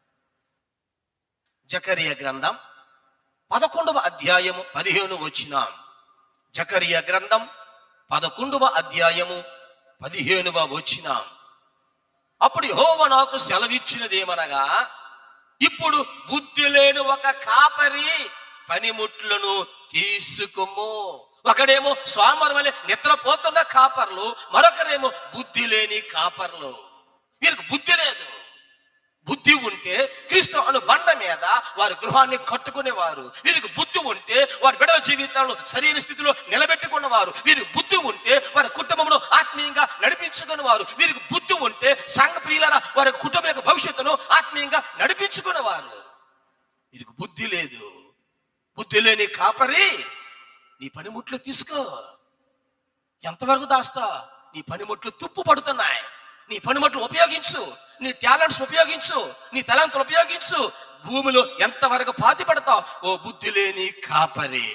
[SPEAKER 1] జకరియా గ్రంథం పదకొండవ అధ్యాయము పదిహేను వచనం. జకరియా గ్రంథం పదకొండవ అధ్యాయము పదిహేనువ వచనం. అప్పుడు యెహోవా నాకు సెలవిచ్చినదేమనగా, ఇప్పుడు బుద్ధి లేని ఒక కాపరి పనిముట్లను తీసుకుము. ఒకడేమో సోమరు వలె నిద్రపోతున్న కాపర్లు, మరొకరేమో బుద్ధి లేని కాపర్లు. వీరికి బుద్ధి లేదు. బుద్ధి ఉంటే క్రీస్తు అను బండ మీద వారి గృహాన్ని కట్టుకునేవారు. వీరికి బుద్ధి ఉంటే వారి బిడ్డల జీవితాలను సరైన స్థితిలో నిలబెట్టుకున్నవారు. వీరికి బుద్ధి ఉంటే వారి కుటుంబమును ఆత్మీయంగా నడిపించుకునేవారు. వీరికి బుద్ధి ఉంటే సంఘ ప్రియులారా వారి కుటుంబం యొక్క భవిష్యత్తును ఆత్మీయంగా నడిపించుకునేవారు. వీరికి బుద్ధి లేదు. బుద్ధి లేని కాపరి, నీ పనిముట్లు తీసుకో. ఎంతవరకు దాస్తా? నీ పనిముట్లు తుప్పు పడుతున్నాయి. నీ పనిముట్లు ఉపయోగించు, నీ టాలెంట్స్ ఉపయోగించు, నీ తలంతులు ఉపయోగించు. భూమిలో ఎంతవరకు పాతి పడతావు ఓ బుద్ధి లేని కాపరి.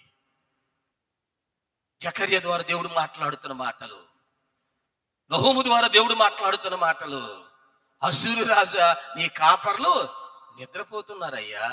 [SPEAKER 1] జకర్యా ద్వారా దేవుడు మాట్లాడుతున్న మాటలు, నహూము ద్వారా దేవుడు మాట్లాడుతున్న మాటలు. అశ్షూరు రాజా, నీ కాపర్లు నిద్రపోతున్నారయ్యా.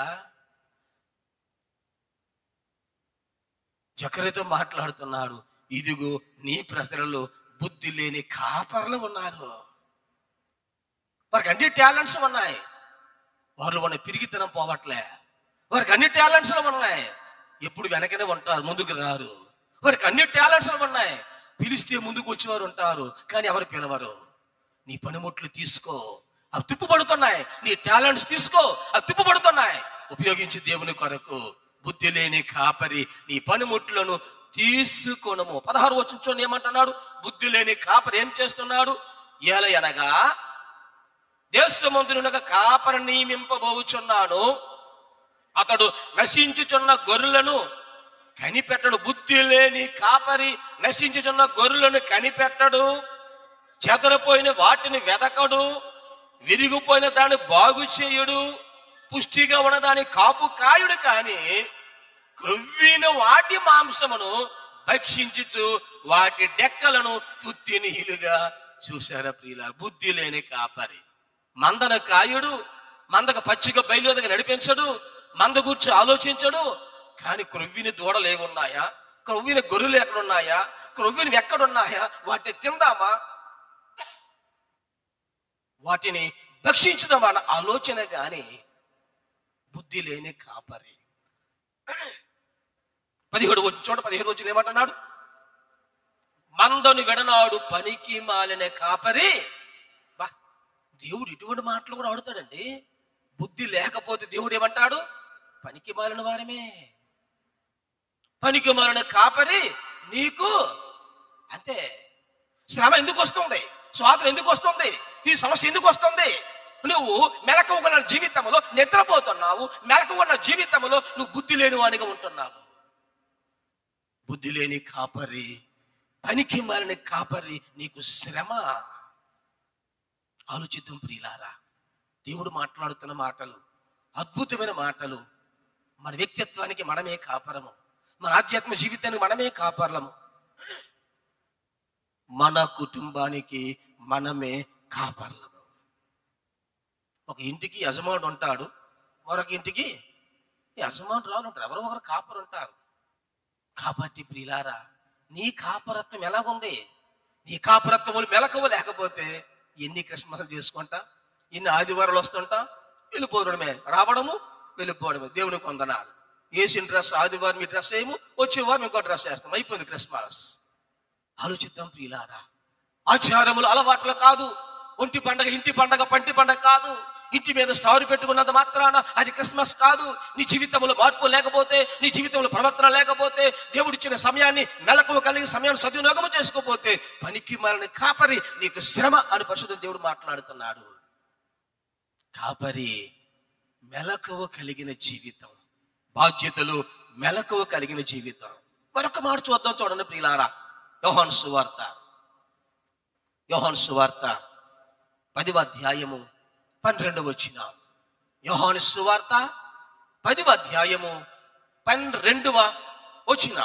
[SPEAKER 1] జకర్యాతో మాట్లాడుతున్నాడు, ఇదిగో నీ ప్రజలలో బుద్ధి లేని కాపర్లు ఉన్నారు. వారికి అన్ని టాలెంట్స్ ఉన్నాయి, వారిలో ఉన్న పిరిగితనం పోవట్లే. వారికి అన్ని టాలెంట్స్ ఉన్నాయి, ఎప్పుడు వెనకనే ఉంటారు, ముందుకు రారు. వారికి అన్ని టాలెంట్స్ ఉన్నాయి, పిలిస్తే ముందుకు వచ్చేవారు ఉంటారు, కానీ ఎవరు పిలవరు. నీ పనిముట్లు తీసుకో, అవి తిప్పుబడుతున్నాయి. నీ టాలెంట్స్ తీసుకో, అవి తిప్పుబడుతున్నాయి. ఉపయోగించి దేవుని కొరకు. బుద్ధి లేని కాపరి, నీ పనిముట్లను తీసుకొనుము. పదహారు వచనం చూడండి ఏమంటున్నాడు? బుద్ధి లేని కాపరి ఏం చేస్తున్నాడు? ఏలయనగా దేశమందునుగా కాపరి నియమింపబోచున్నాను, అతడు నశించుచున్న గొర్రెలను కనిపెట్టడు. బుద్ధి లేని కాపరి నశించుచున్న గొర్రెలను కనిపెట్టడు, చెదరపోయిన వాటిని వెదకడు, విరిగిపోయిన దాన్ని బాగు చేయుడు, పుష్టిగా ఉన్న దాని కాపు కాయుడు, కానీ క్రొవ్విన వాటి మాంసమును భక్షించుచు వాటి డెక్కలను తుత్తినీలుగా. చూసారా ప్రియుల? బుద్ధి లేని కాపరి మందన కాయుడు, మందకు పచ్చిగా బయలుదేరగా నడిపించడు, మంద గురించి ఆలోచించడు, కానీ క్రొవ్విని దూడలు ఏమున్నాయా, క్రొవ్విన గొర్రెలు ఎక్కడున్నాయా, క్రొవ్విని ఎక్కడున్నాయా, వాటిని తిందామా, వాటిని భక్షించుదామా అన్న ఆలోచన గాని బుద్ధి లేని కాపరి. పదిహేడు వచ్చి చూడ పదిహేడు వచ్చిన ఏమంటున్నాడు? మందను విడనాడు పనికి మాలిన కాపరి. బా, దేవుడు ఇటువంటి మాటలు కూడా ఆడుతాడండి. బుద్ధి లేకపోతే దేవుడు ఏమంటాడు? పనికి మాలిన వారమే, పనికి మాలిన కాపరి నీకు. అంతే. శ్రమ ఎందుకు వస్తుంది? స్వాతంత్రం ఎందుకు వస్తుంది? ఈ సమస్య ఎందుకు వస్తుంది? నువ్వు మెలకువ ఉన్న జీవితంలో నిద్రపోతున్నావు, మెలకువ ఉన్న జీవితంలో నువ్వు బుద్ధి లేని వానిగా ఉంటున్నావు. బుద్ధి లేని కాపరి, పనికి మాలిన కాపరి నీకు శ్రమ. ఆలోచిద్దాం ప్రియులారా. దేవుడు మాట్లాడుతున్న మాటలు అద్భుతమైన మాటలు. మన వ్యక్తిత్వానికి మనమే కాపరము, మన ఆధ్యాత్మిక జీవితానికి మనమే కాపరలము, మన కుటుంబానికి మనమే కాపర్లము. ఒక ఇంటికి యజమానుడు ఉంటాడు, మరొక ఇంటికి యజమానురాలు ఉంటారు, ఎవరో ఒకరు కాపరు ఉంటారు. కాబట్టి ప్రియులారా, నీ కాపరత్వం ఎలాగుంది? నీ కాపరత్వములు మెలకువ లేకపోతే ఎన్ని క్రిస్మస్ చేసుకుంటా, ఎన్ని ఆదివారాలు వస్తుంటా, వెళ్ళిపోవడమే, రావడము వెళ్ళిపోవడమే. దేవునికి వందనాలు. వేసిన డ్రెస్ ఆదివారం మీ డ్రెస్ వేయము, వచ్చే వారం ఇంకో డ్రెస్ వేస్తాం, అయిపోయింది క్రిస్మస్. ఆలోచిద్దాం ప్రియులారా. ఆచారములు అలవాట్లు కాదు. ఒంటి పండగ ఇంటి పండగ పంటి పండగ కాదు. ఇంటి మీద స్టారు పెట్టుకున్నంత మాత్రాన అది క్రిస్మస్ కాదు. నీ జీవితంలో మార్పు లేకపోతే, నీ జీవితంలో ప్రవర్తన లేకపోతే, దేవుడిచ్చిన సమయాన్ని మెలకువ కలిగి సమయాన్ని సద్వినియోగం చేసుకోకపోతే పనికి మాలిన కాపరి నీకు శ్రమ అని పరిశుద్ధ దేవుడు మాట్లాడుతున్నాడు. కాపరి మెలకువ కలిగిన జీవితం, బాధ్యతలు మెలకువ కలిగిన జీవితం. మరొక మాట చూద్దాం, చూడండి ప్రియులారా. యోహాను సువార్త, యోహాను సువార్త పదివ అధ్యాయము పన్నెండవ వచనం. యోహాను సువార్త పదివ అధ్యాయము పన్నెండవ వచనం.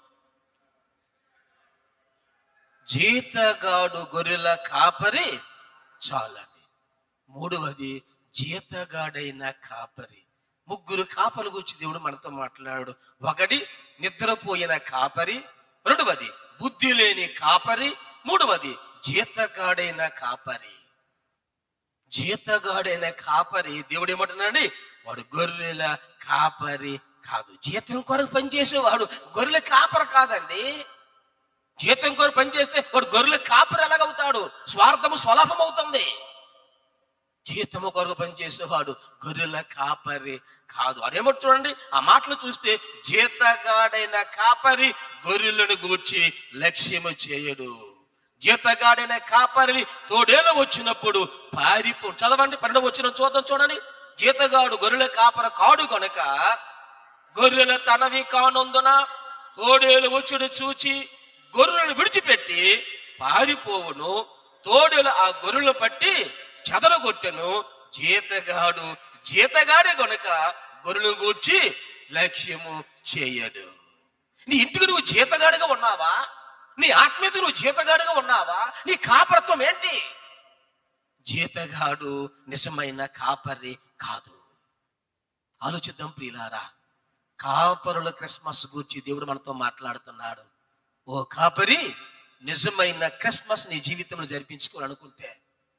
[SPEAKER 1] జీతగాడు గొర్రెల కాపరి చాలండి. మూడవది జీతగాడైన కాపరి. ముగ్గురు కాపలు గురించి దేవుడు మనతో మాట్లాడాడు. ఒకటి నిద్రపోయిన కాపరి, రెండవది బుద్ధి లేని కాపరి, మూడవది జీతగాడైన కాపరి. జీతగాడైన కాపరి దేవుడు ఏమంటున్నాడండి? వాడు గొర్రెల కాపరి కాదు. జీతం కొరకు పనిచేసేవాడు గొర్రెల కాపరి కాదండి. జీతం కొరకు పనిచేస్తే వాడు గొర్రెల కాపరి ఎలాగవుతాడు? స్వార్థము స్వలాభం అవుతుంది. జీతము కొరకు పనిచేసేవాడు గొర్రెల కాపరి కాదు. అదేమంటు చూడండి, ఆ మాటలు చూస్తే జీతగాడైన కాపరి గొర్రెలను గూర్చి లక్ష్యము చేయడు. జీతగాడైన కాపరిని తోడేలు వచ్చినప్పుడు పారిపో. చదవండి, పన్నెండు వచ్చిన చూద్దాం, చూడండి. జీతగాడు గొర్రెల కాపర కాడు కనుక గొర్రెల తనవి కానందున తోడేలు వచ్చుడు చూచి గొర్రెలను విడిచిపెట్టి పారిపోవును. తోడేలు ఆ గొర్రెలను పట్టి చెదరగొట్టెను. జీతగాడు జీతగాడే గనుక గొర్రెలను గూర్చి లక్ష్యము చేయడు. నీ ఇంటికి నువ్వు జీతగాడిగా ఉన్నావా? నీ ఆత్మీయత నువ్వు జీతగాడిగా ఉన్నావా? నీ కాపరత్వం ఏంటి? జీతగాడు నిజమైన కాపరి కాదు. ఆలోచిద్దాం ప్రియులారా. కాపరుల క్రిస్మస్ గురించి దేవుడు మనతో మాట్లాడుతున్నాడు. ఓ కాపరి, నిజమైన క్రిస్మస్ నీ జీవితంలో జరిపించుకోవాలనుకుంటే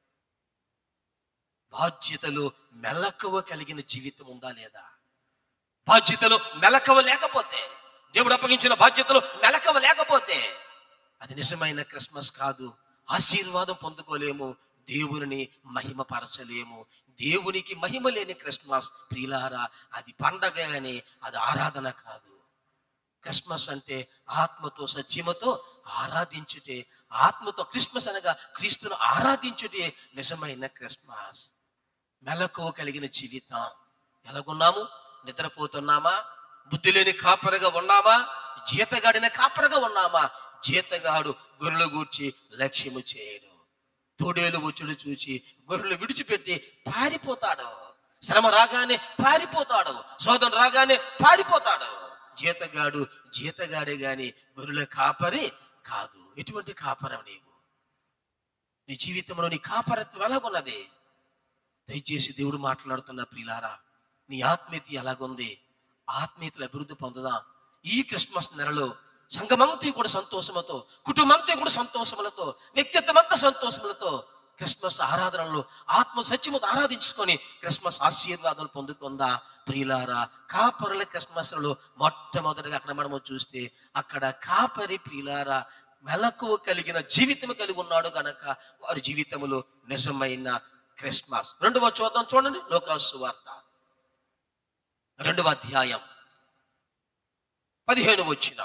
[SPEAKER 1] బాధ్యతలు మెలకువ కలిగిన జీవితం ఉందా లేదా? బాధ్యతలు మెలకువ లేకపోతే, దేవుడు అప్పగించిన బాధ్యతలు మెలకువ లేకపోతే అది నిజమైన క్రిస్మస్ కాదు. ఆశీర్వాదం పొందుకోలేము, దేవుని మహిమ పరచలేము. దేవునికి మహిమ లేని క్రిస్మస్ ప్రియులారా అది పండగ అని, అది ఆరాధన కాదు. క్రిస్మస్ అంటే ఆత్మతో సత్యముతో ఆరాధించుటే, ఆత్మతో క్రిస్మస్ అనగా క్రీస్తును ఆరాధించుటే నిజమైన క్రిస్మస్. మెలకువ కలిగిన జీవితం. ఎలాగున్నాము? నిద్రపోతున్నామా? బుద్ధి లేని కాపరిగా ఉన్నామా? జీతగాడిన కాపరిగా ఉన్నామా? జీతగాడు గొర్రెలు గూర్చి లక్ష్యము చేయడు. తోడేలు వచ్చుడు చూచి గొర్రెలు విడిచిపెట్టి పారిపోతాడు. శ్రమ రాగానే పారిపోతాడు. శోధన రాగానే పారిపోతాడు. జీతగాడు జీతగాడే గాని గొర్రెల కాపరి కాదు. ఎటువంటి కాపరం నీవు? నీ జీవితంలో నీ కాపరత్వం ఎలాగున్నది? దయచేసి దేవుడు మాట్లాడుతున్న ప్రియులారా, నీ ఆత్మీయత ఎలాగుంది? ఆత్మీయతలు అభివృద్ధి పొందుదాం. ఈ క్రిస్మస్ నెలలో సంఘమంతా కూడా సంతోషములతో, కుటుంబంతో కూడా సంతోషములతో, వ్యక్తిత్వం అంతా సంతోషములతో క్రిస్మస్ ఆరాధనలో ఆత్మ సత్యముతో ఆరాధించుకొని క్రిస్మస్ ఆశీర్వాదాలు పొందుకుందా ప్రియులారా. కాపరుల క్రిస్మస్లో మొట్టమొదటిగా అక్కడ మనము చూస్తే అక్కడ కాపరి ప్రియులారా మెలకువ కలిగిన జీవితం కలిగి ఉన్నాడు గనక వారి జీవితంలో నిజమైన క్రిస్మస్. రెండవ చూద్దాం చూడండి, లూకాసు వార్త రెండవ అధ్యాయం పదిహేను వచ్చిన.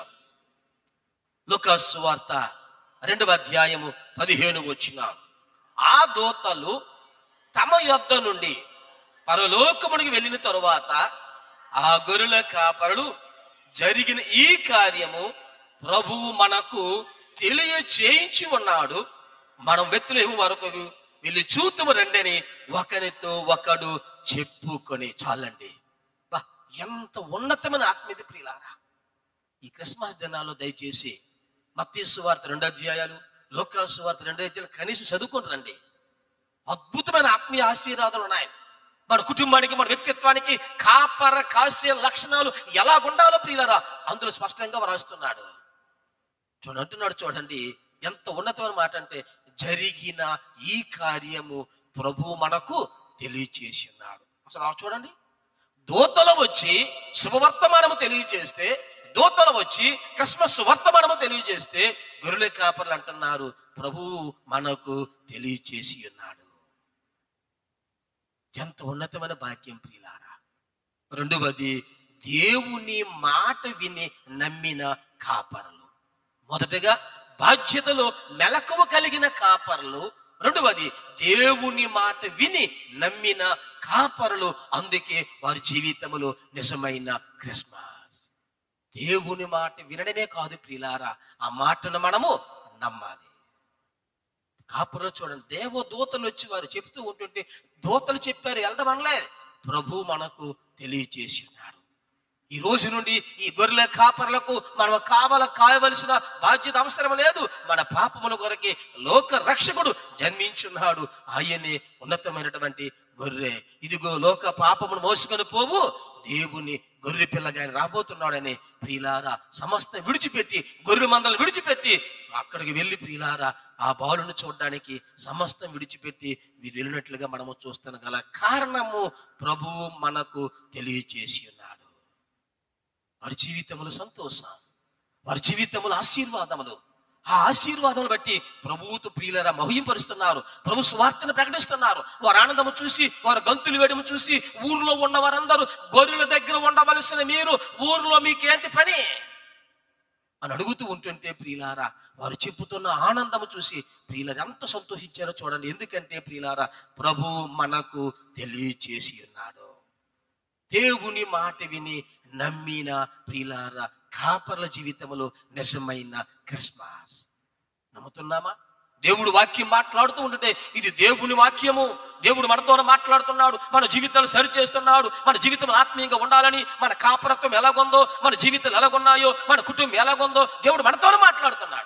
[SPEAKER 1] లూకాసు వార్త రెండవ అధ్యాయము పదిహేను వచ్చిన. ఆ దూతలు తమ యొద్ద నుండి పరలోకమునికి వెళ్ళిన తరువాత ఆ గొర్రెల కాపరులు జరిగిన ఈ కార్యము ప్రభువు మనకు తెలియచేయించి ఉన్నాడు, మనం బెత్లెహేము వరకు వెళ్ళి చూతుము రండని ఒకరితో ఒకడు చెప్పుకొని. చాలండి, ఎంత ఉన్నతమైన ఆత్మీయత ప్రియులారా. ఈ క్రిస్మస్ దినాల్లో దయచేసి మత్తయి సువార్త రెండు అధ్యాయాలు, లూకాసు సువార్త రెండు అధ్యాయాలు కనీసం చదువుకొని రండి. అద్భుతమైన ఆత్మీయ ఆశీర్వాదాలు ఉన్నాయి. మన కుటుంబానికి, మన వ్యక్తిత్వానికి కాపర కాస్య లక్షణాలు ఎలా ఉండాలో ప్రియులారా అందులో స్పష్టంగా రాస్తున్నాడు. చూడండి అంటున్నాడు, చూడండి ఎంత ఉన్నతమైన మాట అంటే జరిగిన ఈ కార్యము ప్రభువు మనకు తెలియచేసి ఉన్నాడు. అసలు చూడండి, దూతలు వచ్చి శుభవర్తమానము తెలియజేస్తే, దూతలు వచ్చి క్రిస్మస్ వర్తమానము తెలియజేస్తే గొర్రెల కాపర్లు అంటున్నారు ప్రభువు మనకు తెలియచేసి ఉన్నాడు. ఎంత ఉన్నతమైన భాగ్యం ప్రియులారా. రెండవది దేవుని మాట విని నమ్మిన కాపరులు. మొదటగా బాధ్యతలో మెలకువ కలిగిన కాపరులు. రెండవది దేవుని మాట విని నమ్మిన కాపరులు. అందుకే వారి జీవితంలో నిజమైన క్రిస్మస్. దేవుని మాట వినడమే కాదు ప్రియులారా, ఆ మాటను మనము నమ్మాలి. కాపురం చూడండి, దేవ దూతలు వచ్చి వారు చెప్తూ ఉంటుంటే దూతలు చెప్పారు వెళ్దామనలే, ప్రభు మనకు తెలియచేసి ఉన్నాడు. ఈ రోజు నుండి ఈ గొర్రెల కాపరులకు మనం కావాల కాయవలసిన బాధ్యత అవసరం లేదు. మన పాపముల కొరకే లోక రక్షకుడు జన్మించున్నాడు. ఆయనే ఉన్నతమైనటువంటి గొర్రె. ఇదిగో లోక పాపమును మోసుకొని పోవు దేవుని గొర్రె పిల్లగా ఆయన రాబోతున్నాడని ప్రియులారా సమస్త విడిచిపెట్టి, గొర్రె మందలు విడిచిపెట్టి అక్కడికి వెళ్ళి ప్రియులారా ఆ బాలును చూడడానికి సమస్తం విడిచిపెట్టి వీరు వెళ్ళినట్లుగా మనము చూస్తున్న గల కారణము ప్రభువు మనకు తెలియచేసి ఉన్నాడు. వారి జీవితములు సంతోషం, వారి జీవితములు ఆశీర్వాదములు. ఆ ఆశీర్వాదములు బట్టి ప్రభువుతో ప్రియులరా మహింపరుస్తున్నారు, ప్రభు సువార్తను ప్రకటిస్తున్నారు. వారి ఆనందము చూసి, వారి గంతులు వేయడము చూసి ఊర్లో ఉన్న వారందరూ గొర్రెల దగ్గర ఉండవలసిన మీరు ఊర్లో మీకేంటి పని అని అడుగుతూ ఉంటుంటే ప్రియులారా వారు చెప్పుతున్న ఆనందము చూసి ప్రియులారా ఎంత సంతోషించారో చూడండి. ఎందుకంటే ప్రియులారా ప్రభు మనకు తెలియచేసి ఉన్నాడు. దేవుని మాట విని నమ్మిన ప్రియులారా కాపర్ల జీవితంలో నిజమైన క్రిస్మస్. నమ్ముతున్నామా? దేవుడు వాక్యం మాట్లాడుతూ ఉంటుంటే ఇది దేవుని వాక్యము, దేవుడు మనతో మాట్లాడుతున్నాడు, మన జీవితాలు సరి చేస్తున్నాడు. మన జీవితం ఆత్మీయంగా ఉండాలని, మన కాపరత్వం ఎలాగొందో, మన జీవితాలు ఎలాగున్నాయో, మన కుటుంబం ఎలాగొందో దేవుడు మనతోనే మాట్లాడుతున్నాడు.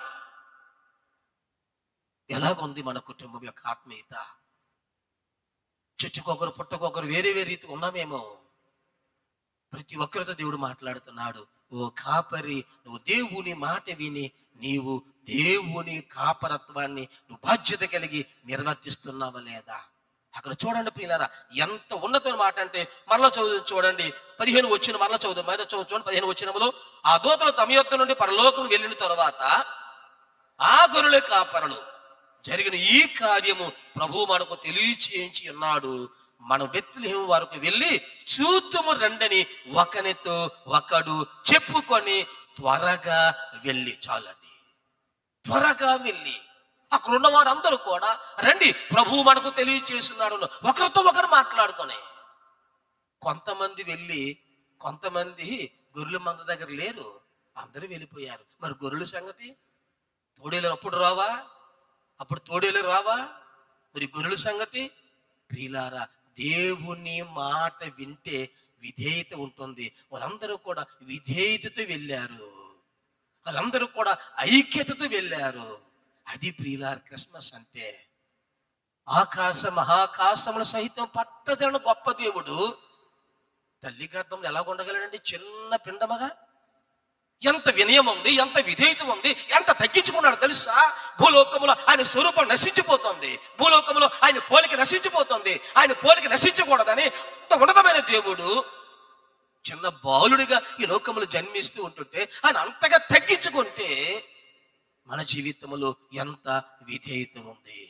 [SPEAKER 1] ఎలాగుంది మన కుటుంబం యొక్క ఆత్మీయత? చెట్టుకొకరు పుట్టకొకరు వేరే వేరే రీతి ఉన్నామేమో. ప్రతి ఒక్కరితో దేవుడు మాట్లాడుతున్నాడు. ఓ కాపరి, నువ్వు దేవుని మాట విని నీవు దేవుని కాపరత్వాన్ని నువ్వు బాధ్యత కలిగి నిర్వర్తిస్తున్నావా లేదా? అక్కడ చూడండి ప్రియులారా ఎంత ఉన్నతమైన మాట అంటే మరలా చదువు చూడండి పదిహేను వచ్చిన మరలా చదువు మరలా చదువు చూడండి పదిహేను వచ్చినములో ఆ దూతలు తమ యొద్ద నుండి పరలోకం వెళ్ళిన తరువాత ఆ గొర్రెల కాపరులు జరిగిన ఈ కార్యము ప్రభువు మనకు తెలియచేయించి ఉన్నాడు, మనం బెత్లెహేము వరకు వెళ్ళి చూతుము రండని ఒకనితో ఒకడు చెప్పుకొని త్వరగా వెళ్ళి, చాలండి, త్వరగా వెళ్ళి అక్కడ ఉన్న వారందరూ కూడా రండి ప్రభువు మనకు తెలియజేస్తున్నాడు ఒకరితో ఒకరు మాట్లాడుకొని. కొంతమంది వెళ్ళి కొంతమంది గొర్రెల మంద దగ్గర లేరు, అందరూ వెళ్ళిపోయారు. మరి గొర్రెల సంగతి? తోడేలు అప్పుడు రావా? అప్పుడు తోడేలు రావా? మరి గొర్రెల సంగతి? ప్రియులారా, దేవుని మాట వింటే విధేయత ఉంటుంది. వాళ్ళందరూ కూడా విధేయతతో వెళ్ళారు, వాళ్ళందరూ కూడా ఐక్యతతో వెళ్ళారు. అది ప్రియులారా క్రిస్మస్ అంటే. ఆకాశ మహాకాశముల సహితం పట్టజన గొప్ప దేవుడు తల్లి గర్భంలో ఎలా ఉండగలడండి? చిన్న పిండమగా. ఎంత వినయం ఉంది, ఎంత విధేయత ఉంది, ఎంత తగ్గించుకున్నాడు తెలుసా? భూలోకములో ఆయన స్వరూపం నశించిపోతుంది, భూలోకములో ఆయన పోలిక నశించిపోతుంది. ఆయన పోలిక నశించకూడదని ఉన్నతమైన దేవుడు చిన్న బాలుడిగా ఈ లోకములు జన్మిస్తూ ఉంటుంటే ఆయన అంతగా తగ్గించుకుంటే మన జీవితంలో ఎంత విధేయత ఉంది.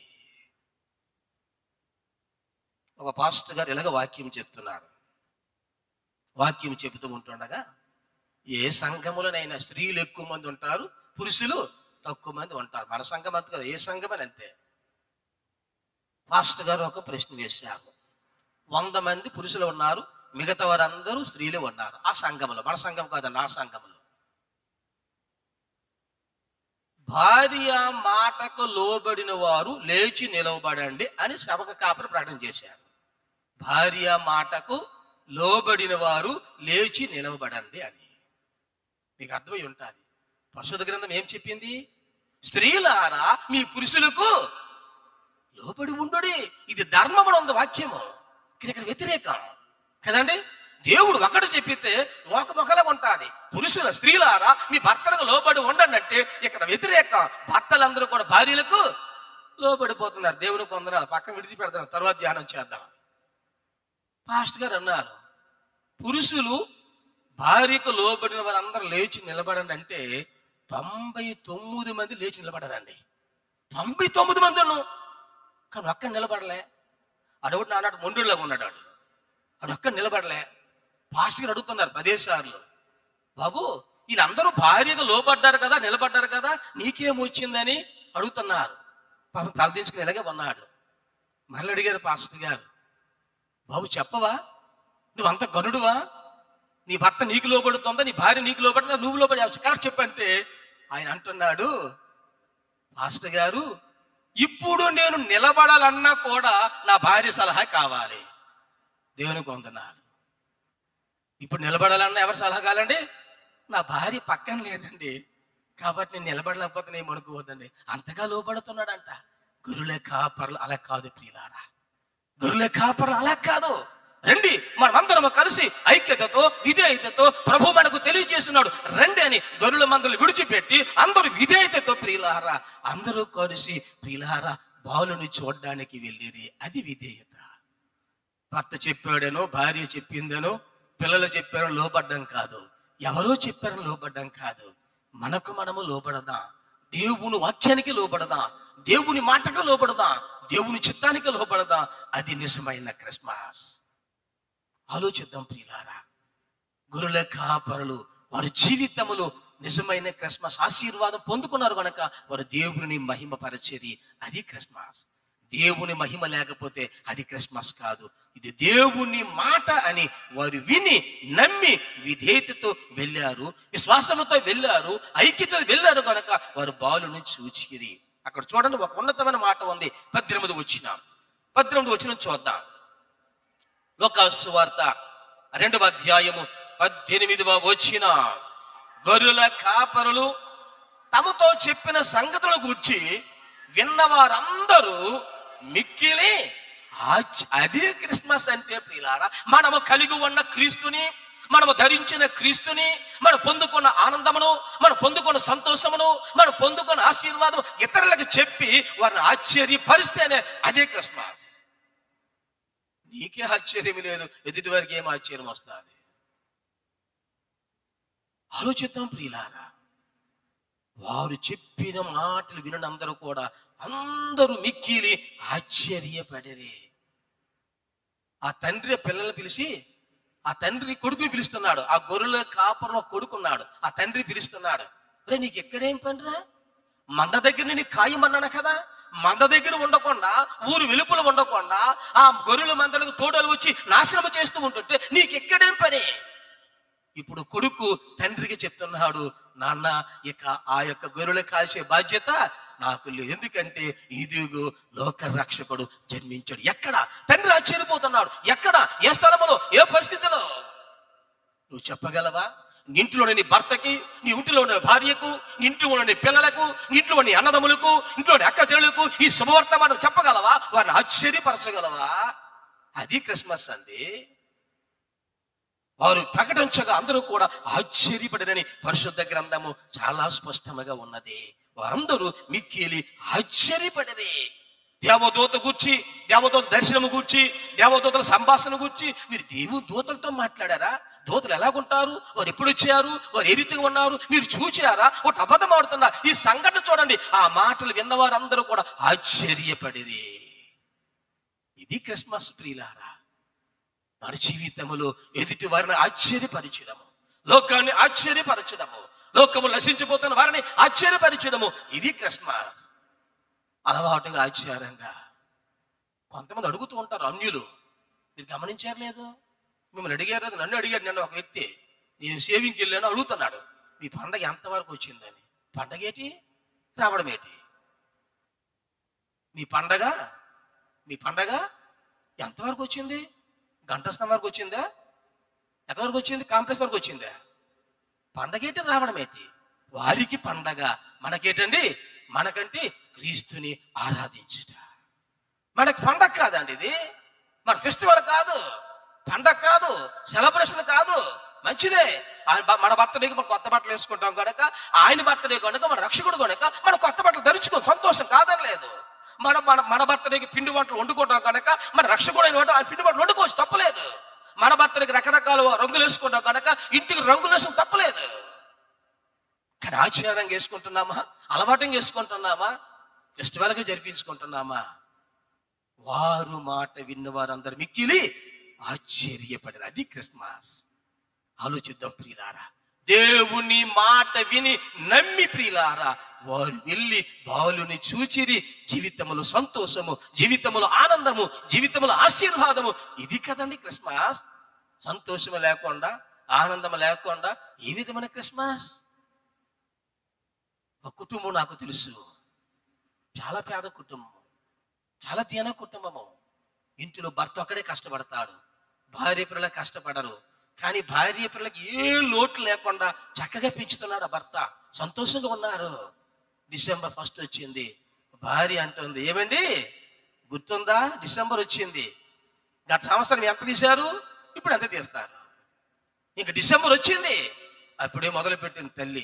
[SPEAKER 1] ఒక పాస్టర్ గారు ఇలాగ వాక్యం చెప్తున్నారు. వాక్యం చెబుతూ ఉంటుండగా, ఏ సంఘములోనైనా స్త్రీలు ఎక్కువ మంది ఉంటారు, పురుషులు తక్కువ మంది ఉంటారు. మన సంఘం అంత కదా, ఏ సంఘం అని అంతే. పాస్టర్ గారు ఒక ప్రశ్న వేశారు. వంద మంది పురుషులు ఉన్నారు, మిగతా వారందరూ స్త్రీలు ఉన్నారు ఆ సంఘంలో. మన సంఘం కాదండి, ఆ సంఘంలో. భార్య మాటకు లోబడిన వారు లేచి నిలవబడండి అని సభకు కాపరి ప్రకటన చేశారు. భార్య మాటకు లోబడిన వారు లేచి నిలవబడండి అని. మీకు అర్థమై ఉంటుంది. పరిశుద్ధ గ్రంథం ఏం చెప్పింది? స్త్రీలారా మీ పురుషులకు లోబడి ఉండుడి. ఇది ధర్మమున ఉంది వాక్యము, ఇక్కడ వ్యతిరేకం కదండి. దేవుడు ఒకటి చెప్పితే లోకమొకలా ఉంటుంది. పురుషుల స్త్రీలారా మీ భర్తలకు లోబడి ఉండండి అంటే ఇక్కడ వ్యతిరేకం. భర్తలందరూ కూడా భార్యలకు లోబడిపోతున్నారు. దేవునికి వందనాలు. పక్కన విడిచిపెడతాను, తర్వాత ధ్యానం చేద్దాం. పాస్టర్ గారు అన్నారు, పురుషులు భార్యకు లోబడిన వారందరూ లేచి నిలబడండి అంటే తొంభై తొమ్మిది మంది లేచి నిలబడరండి. తొంభై తొమ్మిది మంది ఉన్నాం కానీ ఒక్క నిలబడలే. అడవుడు నానాడు మొండులాగా ఉన్నాడు వాడు, వాడు ఒక్క నిలబడలే. పాస్టర్ గారు అడుగుతున్నారు పదేసార్లు, బాబు వీళ్ళందరూ భార్యగా లోబడ్డారు కదా, నిలబడ్డారు కదా, నీకేమొచ్చిందని అడుగుతున్నారు. పాపం తలదించుకుని ఇలాగే ఉన్నాడు. మళ్ళీ అడిగారు పాస్టర్ గారు, బాబు చెప్పవా, నువ్వు అంత గనుడువా? నీ భర్త నీకు లోబడుతుందా, నీ భార్య నీకు లోబడుతుందా, నువ్వు లోబడి కరెక్ట్ చెప్పంటే ఆయన అంటున్నాడు, పాస్టర్ గారు ఇప్పుడు నేను నిలబడాలన్నా కూడా నా భార్య సలహా కావాలి. దేవునికి వందనాలు. ఇప్పుడు నిలబడాలన్నా ఎవరి సలహా కావాలండి? నా భార్య పక్కన లేదండి, కాబట్టి నేను నిలబడలేకపోతే నేను అనుకోవద్దండి. అంతగా లోబడుతున్నాడంట. గొర్రెల కాపర్లు అలా కాదు ప్రియులారా, గొర్రెల కాపర్లు అలా కాదు. రండి మనమందరం కలిసి ఐక్యతతో విధేయతతో ప్రభు మనకు తెలియజేస్తున్నాడు రండి అని గొర్రెల మందలు విడిచిపెట్టి అందరూ విధేయతతో ప్రియులారా అందరూ కలిసి ప్రియులారా బాలుని చూడడానికి వెళ్ళిరి. అది విధేయత. భర్త చెప్పాడనో, భార్య చెప్పిందనో, పిల్లలు చెప్పారో లోబడ్డం కాదు, ఎవరో చెప్పారని లోబడ్డం కాదు. మనకు మనము లోబడదాం, దేవుని వాక్యానికి లోబడదాం, దేవుని మాటకు లోబడదాం, దేవుని చిత్తానికి లోబడదాం. అది నిజమైన క్రిస్మస్. ఆలోచిద్దాం ప్రియులారా. గొర్రెల కాపరులు వారి జీవితములో నిజమైన క్రిస్మస్ ఆశీర్వాదం పొందుకున్నారు కనుక వారు దేవుని మహిమ పరిచరి. అది క్రిస్మస్. దేవుని మహిమ లేకపోతే అది క్రిస్మస్ కాదు. ఇది దేవుని మాట అని వారు విని నమ్మి విధేయతతో వెళ్ళారు, విశ్వాసంతో వెళ్ళారు, ఐక్యతతో వెళ్ళారు కనుక వారు బాలుని చూచిరి. అక్కడ చూడండి ఒక ఉన్నతమైన మాట ఉంది. పద్దెనిమిది వచ్చిన పద్దెనిమిది వచ్చిన చూద్దాం. లూకా సువార్త రెండవ అధ్యాయము పద్దెనిమిదవ వచ్చిన, గొర్రెల కాపరులు తమతో చెప్పిన సంగతుల గురించి విన్నవారందరూ మిక్కిలి అదే క్రిస్మస్ అంటే ప్రియులారా. మనము కలిగి ఉన్న క్రీస్తుని, మనము ధరించిన క్రీస్తుని, మనం పొందుకున్న ఆనందమును, మనం పొందుకున్న సంతోషమును, మనం పొందుకున్న ఆశీర్వాదం ఇతరులకు చెప్పి వారిని ఆశ్చర్యపరిస్తేనే అదే క్రిస్మస్. నీకే ఆశ్చర్యం లేదు, ఎదుటి వారికి ఏం ఆశ్చర్యం వస్తుంది? ఆలోచిద్దాం ప్రియులారా. వారు చెప్పిన మాటలు వినని అందరూ కూడా అందరూ మిక్కిలి ఆశ్చర్యపడరే. ఆ తండ్రి పిల్లల్ని పిలిచి, ఆ తండ్రి కొడుకుని పిలుస్తున్నాడు. ఆ గొర్రెల కాపర్లో కొడుకున్నాడు. ఆ తండ్రి పిలుస్తున్నాడు, రే నీకు ఎక్కడేం పనిరా? మంద దగ్గర నీకు ఖాయమన్నాడు కదా. మంద దగ్గర ఉండకుండా, ఊరు వెలుపులు ఉండకుండా ఆ గొర్రెల మందలకు తోడలు వచ్చి నాశనం చేస్తూ ఉంటుంటే నీకు ఎక్కడేం పని? ఇప్పుడు కొడుకు తండ్రికి చెప్తున్నాడు, నాన్న ఇక ఆ యొక్క గొర్రెలు కాల్చే బాధ్యత నాకు లేదు, ఎందుకంటే ఇదిగో లోక రక్షకుడు జన్మించాడు. ఎక్కడ? తండ్రి ఆశ్చర్యపోతున్నాడు. ఎక్కడ? ఏ స్థలంలో? ఏ పరిస్థితిలో? నువ్వు చెప్పగలవా? నీ ఇంట్లో నీ భర్తకి, నీ ఇంటిలో ఉన్న భార్యకు, నీ ఇంట్లో ఉన్న పిల్లలకు, నీ ఇంట్లో నీ అన్నదమ్ములకు, ఇంట్లోని అక్క చెల్లెలకు ఈ శుభవర్తమానం చెప్పగలవా? వారిని ఆశ్చర్యపరచగలవా? అది క్రిస్మస్ అండి. వారు ప్రకటించగా అందరూ కూడా ఆశ్చర్యపడినని పరిశుద్ధ గ్రంథము చాలా స్పష్టంగా ఉన్నది. వారందరూ మిక్కిలి ఆశ్చర్యపడిరి. దేవదూత గూర్చి, దేవదూత దర్శనము గూర్చి, దేవదూతల సంభాషణ గూర్చి మీరు దేవుని దూతలతో మాట్లాడారా? దూతలు ఎలాగుంటారు? వారు ఎప్పుడు వచ్చారు? వారు ఏ రీతిగా ఉన్నారు? మీరు చూచారా? ఒకటి అబద్ధం ఆడుతున్నారు. ఈ సంఘటన చూడండి. ఆ మాటలు విన్నవారందరూ కూడా ఆశ్చర్యపడిరి. ఇది క్రిస్మస్ ప్రియులారా. మన జీవితములో ఎదుటి వారిని ఆశ్చర్యపరచడము, లోకాన్ని ఆశ్చర్యపరచడము, లోకము నశించిపోతున్న వారిని ఆశ్చర్యపరచడము, ఇది క్రిస్మస్. అలవాటుగా ఆచారంగా కొంతమంది అడుగుతూ ఉంటారు అన్యులు. మీరు గమనించారు లేదు? మిమ్మల్ని అడిగారు లేదు, నన్ను అడిగారు. నిన్న ఒక వ్యక్తి, నేను సేవింగ్కి వెళ్ళాను, అడుగుతున్నాడు మీ పండగ ఎంతవరకు వచ్చిందని. పండగ ఏంటి? రావడం ఏంటి? మీ పండగ మీ పండగ ఎంతవరకు వచ్చింది? గంటస్థం వరకు వచ్చిందా? ఎక్కడి వరకు వచ్చింది? కాంప్లెక్స్ వరకు వచ్చిందా? పండగ ఏంటి? రావడం ఏంటి? వారికి పండగ, మనకేటండి? మనకంటే క్రీస్తుని ఆరాధించుట. మనకు పండగ కాదండి ఇది. మన ఫెస్టివల్ కాదు, పండగ కాదు, సెలబ్రేషన్ కాదు. మంచిదే, మన బర్త్డేకి మనం కొత్త బట్టలు వేసుకుంటాం కనుక, ఆయన బర్త్డే కనుక, మన రక్షకుడు కనుక మనం కొత్త బట్టలు ధరించుకోం, సంతోషం కాదని లేదు. మన మన మన బర్త్డేకి పిండి వంటలు వండుకుంటాం కనుక, మన రక్షకుడు అయిన వాడు ఆ పిండి వంటలు వండుకోవచ్చు, తప్పలేదు. మన బర్త్డేకి రకరకాల రంగులు వేసుకుంటాం కనుక ఇంటికి రంగులు వేసుకుని తప్పలేదు. కానీ ఆచారంగా వేసుకుంటున్నామా? అలవాటుగా వేసుకుంటున్నామా? ఫెస్టివల్గా జరిపించుకుంటున్నామా? వారు మాట విన్న వారందరూ మిక్కిలి ఆశ్చర్యపడారు. అది క్రిస్మస్. ఆలోచిద్దాం ప్రియులారా. దేవుని మాట విని నమ్మి ప్రియులారా వారు వెళ్ళి బాలుని చూచిరి. జీవితములో సంతోషము, జీవితములో ఆనందము, జీవితములో ఆశీర్వాదము, ఇది కదండి క్రిస్మస్. సంతోషము లేకుండా, ఆనందము లేకుండా ఏ విధమైన క్రిస్మస్? ఒక కుటుంబం నాకు తెలుసు, చాలా పేద కుటుంబం, చాలా దీన కుటుంబము. ఇంటిలో భర్త ఒక్కడే కష్టపడతాడు, భార్య పిల్లలు కష్టపడరు. కానీ భార్య పిల్లలకి ఏ లోటు లేకుండా చక్కగా పెంచుతున్నాడు ఆ భర్త. సంతోషంగా ఉన్నారు. డిసెంబర్ ఫస్ట్ వచ్చింది, భార్య అంటుంది, ఏమండి గుర్తుందా? డిసెంబర్ వచ్చింది, గత సంవత్సరం ఎంత తీశారు, ఇప్పుడు ఎంత తీస్తారు? ఇంక డిసెంబర్ వచ్చింది. అప్పుడే మొదలుపెట్టింది తల్లి,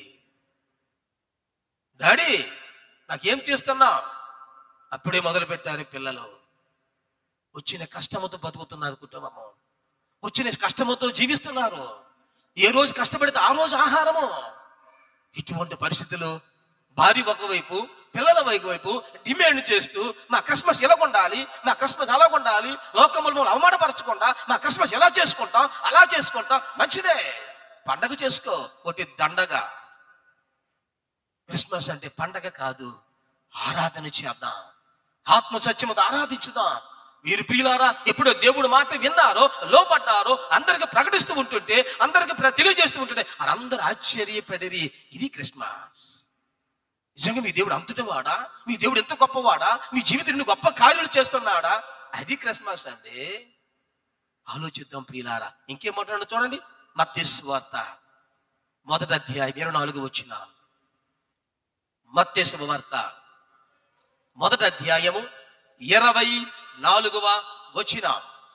[SPEAKER 1] డాడీ నాకేం తీస్తున్నావు? అప్పుడే మొదలు పెట్టారు పిల్లలు. వచ్చిన కష్టముతో బతుకుతున్నారు కుటుంబము, వచ్చిన కష్టముతో జీవిస్తున్నారు. ఏ రోజు కష్టపడితే ఆ రోజు ఆహారము. ఇటువంటి పరిస్థితులు భార్య ఒకవైపు, పిల్లల వైపు డిమాండ్ చేస్తూ మా క్రిస్మస్ ఎలా ఉండాలి, మా క్రిస్మస్ ఎలా ఉండాలి, లోకములు అవమానపరచకుండా మా క్రిస్మస్ ఎలా చేసుకుంటాం, అలా చేసుకుంటాం. మంచిదే, పండగ చేసుకో, ఒకటి దండగా. క్రిస్మస్ అంటే పండగ కాదు, ఆరాధన చేద్దాం, ఆత్మ సత్యముతో ఆరాధించుదాం. వీరు ప్రియులారా ఎప్పుడో దేవుడు మాట విన్నారో, లోపడ్డారో, అందరికి ప్రకటిస్తూ ఉంటుంటే, అందరికి తెలియజేస్తూ ఉంటుంటే అందరూ ఆశ్చర్యపడిరి. ఇది క్రిస్మస్. నిజంగా మీ దేవుడు అంతటివాడా? మీ దేవుడు ఎంత గొప్పవాడా? మీ జీవితంలో గొప్ప కార్యాలు చేస్తున్నాడా? అది క్రిస్మస్ అండి. ఆలోచిద్దాం ప్రియులారా. ఇంకేమంటున్నాడు చూడండి, మత్తయి సువార్త మొదటి అధ్యాయం ఇరవై నాలుగు వచ్చిన మత్తయి సువార్త మొదటి అధ్యాయము ఇరవై నాలుగవ వచ్చిన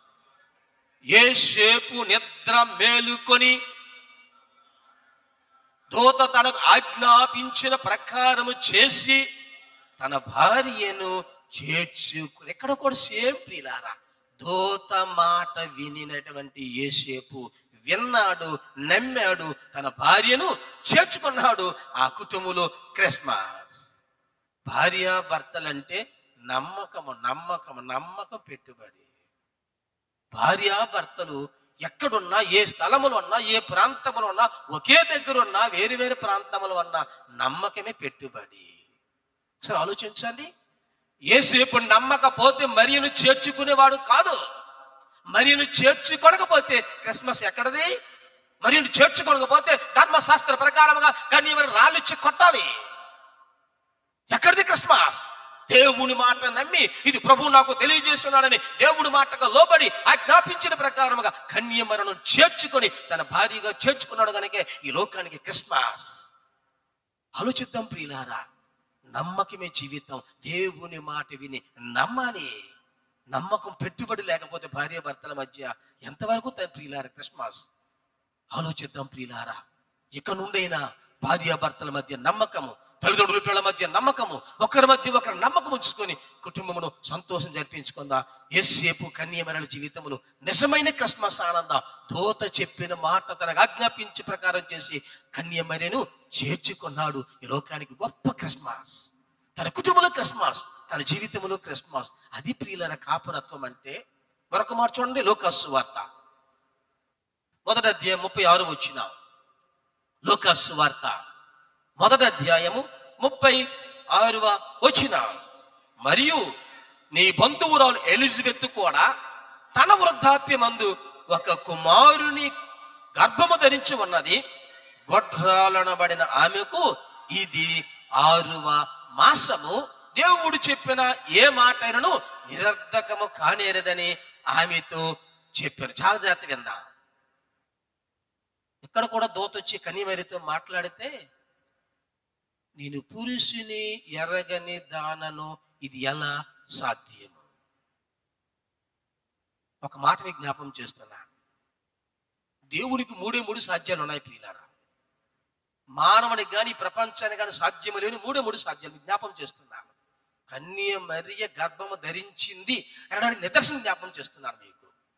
[SPEAKER 1] యేసేపు నిద్ర మేలుకొని దూత తనకు ఆజ్ఞాపించిన ప్రకారము చేసి తన భార్యను చేర్చుకుని. ఎక్కడ కూడా సేమ్ ప్రియులారా, దూత మాట వినినటువంటి యేసేపు విన్నాడు, నమ్మాడు, తన భార్యను చేర్చుకున్నాడు. ఆ కుటుంబంలో క్రిస్మస్. భార్య భర్తలంటే నమ్మకము, నమ్మకము, నమ్మకం పెట్టుబడి. భార్యాభర్తలు ఎక్కడున్నా, ఏ స్థలములో ఉన్నా, ఏ ప్రాంతంలో ఉన్నా, ఒకే దగ్గర ఉన్నా, వేరు వేరు ప్రాంతంలో ఉన్నా నమ్మకమే పెట్టుబడి. ఒకసారి ఆలోచించండి. యేసేపు నమ్మకపోతే మరియను చేర్చుకునేవాడు కాదు. మరియను చేర్చుకొనకపోతే క్రిస్మస్ ఎక్కడది? మరియను చేర్చుకోకపోతే ధర్మశాస్త్ర ప్రకారముగా కన్యమరి రాళ్ళిచ్చి కొట్టాలి. ఎక్కడిది క్రిస్మస్? దేవుని మాట నమ్మి ఇది ప్రభు నాకు తెలియజేస్తున్నాడని దేవుని మాటగా లోబడి ఆజ్ఞాపించిన ప్రకారముగా కన్యమరను చేర్చుకొని తన భార్యగా చేర్చుకున్నాడు కనుక ఈ లోకానికి క్రిస్మస్. ఆలోచిద్దాం ప్రియులారా, నమ్మకమే జీవితం. దేవుని మాట విని నమ్మాలి. నమ్మకం పెట్టుబడి లేకపోతే భార్య భర్తల మధ్య ఎంతవరకు తన ప్రియులారా క్రిస్మస్? ఆలోచిద్దాం ప్రియులారా. ఇక నుండైనా భార్య భర్తల మధ్య నమ్మకము, తల్లిదండ్రుల పిల్లల మధ్య నమ్మకము, ఒకరి మధ్య ఒకరి నమ్మకం ఉంచుకొని కుటుంబమును సంతోషం జరిపించుకుందా. యేసేపు కన్యమరల జీవితములు నిజమైన క్రిస్మస్ ఆనందం. దూత చెప్పిన మాట తనకు ఆజ్ఞాపించి ప్రకారం చేసి కన్యమరిను చేర్చుకున్నాడు. ఈ లోకానికి గొప్ప క్రిస్మస్. తన కుటుంబంలో క్రిస్మస్, తన జీవితంలో క్రిస్మస్. అది ప్రియులైన కాపురత్వం అంటే. మరొక మాట చూడండి, లూకాసు వార్త మొదటి అధ్యాయం ముప్పై ఆరు వచ్చిన లూకాసు వార్త మొదటి అధ్యాయము ముప్పై ఆరువ వచ్చిన. మరియు నీ బంధువురాలు ఎలిజబెత్ కూడా తన వృద్ధాప్యమందు ఒక కుమారుని గర్భము ధరించి ఉన్నది. గొడ్రాలనబడిన ఆమెకు ఇది ఆరువ మాసము. దేవుడు చెప్పిన ఏ మాట అయినను నిరర్ధకము కానేరదని ఆమెతో చెప్పారు. చాలా జాగ్రత్త విందా. ఇక్కడ కూడా దూత వచ్చి కన్యమరితో మాట్లాడితే, నేను పురుషుని ఎరగని దానను, ఇది ఎలా సాధ్యము? ఒక మాట మీకు జ్ఞాపం చేస్తున్నా. దేవునికి మూడే మూడు సాధ్యాలు ఉన్నాయి ప్రియులారా. మానవునికి కానీ ప్రపంచానికి కానీ సాధ్యము లేని మూడే మూడు సాధ్యాలు జ్ఞాపం చేస్తున్నాను. కన్యమరియ గర్భము ధరించింది అనడానికి నిదర్శనం జ్ఞాపం చేస్తున్నాను మీకు.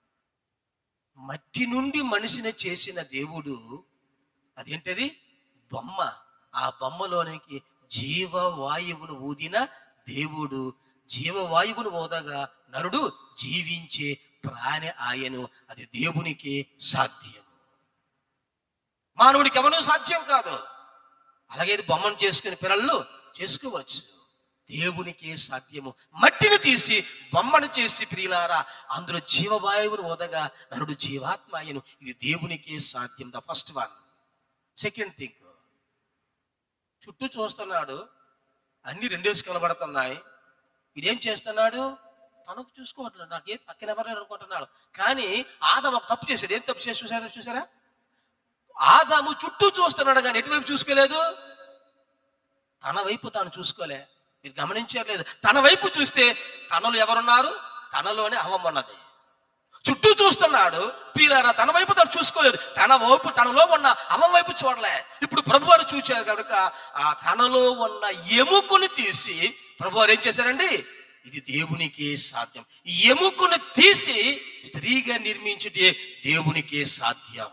[SPEAKER 1] మట్టి నుండి మనిషిని చేసిన దేవుడు అదేంటది? బొమ్మ. ఆ బొమ్మలోనికి జీవవాయువును ఊదిన దేవుడు. జీవవాయువును ఊదగా నరుడు జీవించే ప్రాణి ఆయను. అది దేవునికి సాధ్యం, మానవుడికి ఎవరూ సాధ్యం కాదు. అలాగే బొమ్మను చేసుకుని పిల్లలు చేసుకోవచ్చు, దేవునికి సాధ్యము. మట్టిని తీసి బొమ్మను చేసి ప్రియులారా అందులో జీవవాయువును ఊదగా నరుడు జీవాత్మ ఆయను. ఇది దేవునికి సాధ్యం. The first one. Second thing, చుట్టూ చూస్తున్నాడు, అన్ని రెండేసి కనబడుతున్నాయి. ఇదేం చేస్తున్నాడు? తనకు చూసుకోవట్లేదు, నాకేం పక్కన ఎవరైనా అనుకుంటున్నాడు. కానీ ఆదాము ఒక తప్పు చేశాడు. ఏం తప్పు చేసి చూసారా చూసారా ఆదాము చుట్టూ చూస్తున్నాడు కానీ ఎటువైపు చూసుకోలేదు. తన వైపు తాను చూసుకోలే. మీరు గమనించలేదు. తన వైపు చూస్తే తనలో ఎవరున్నారు? తనలోనే హవం ఉన్నది. చుట్టూ చూస్తున్నాడు ప్రియులారా, తన వైపు తను చూసుకోలేదు. తన వైపు, తనలో ఉన్న హవం వైపు చూడలే. ఇప్పుడు ప్రభువారు చూశారు కనుక ఆ తనలో ఉన్న ఎముకను తీసి ప్రభువారు ఏం చేశారండి? ఇది దేవునికి సాధ్యం. ఈ ఎముకను తీసి స్త్రీగా నిర్మించుటే దేవునికి సాధ్యం.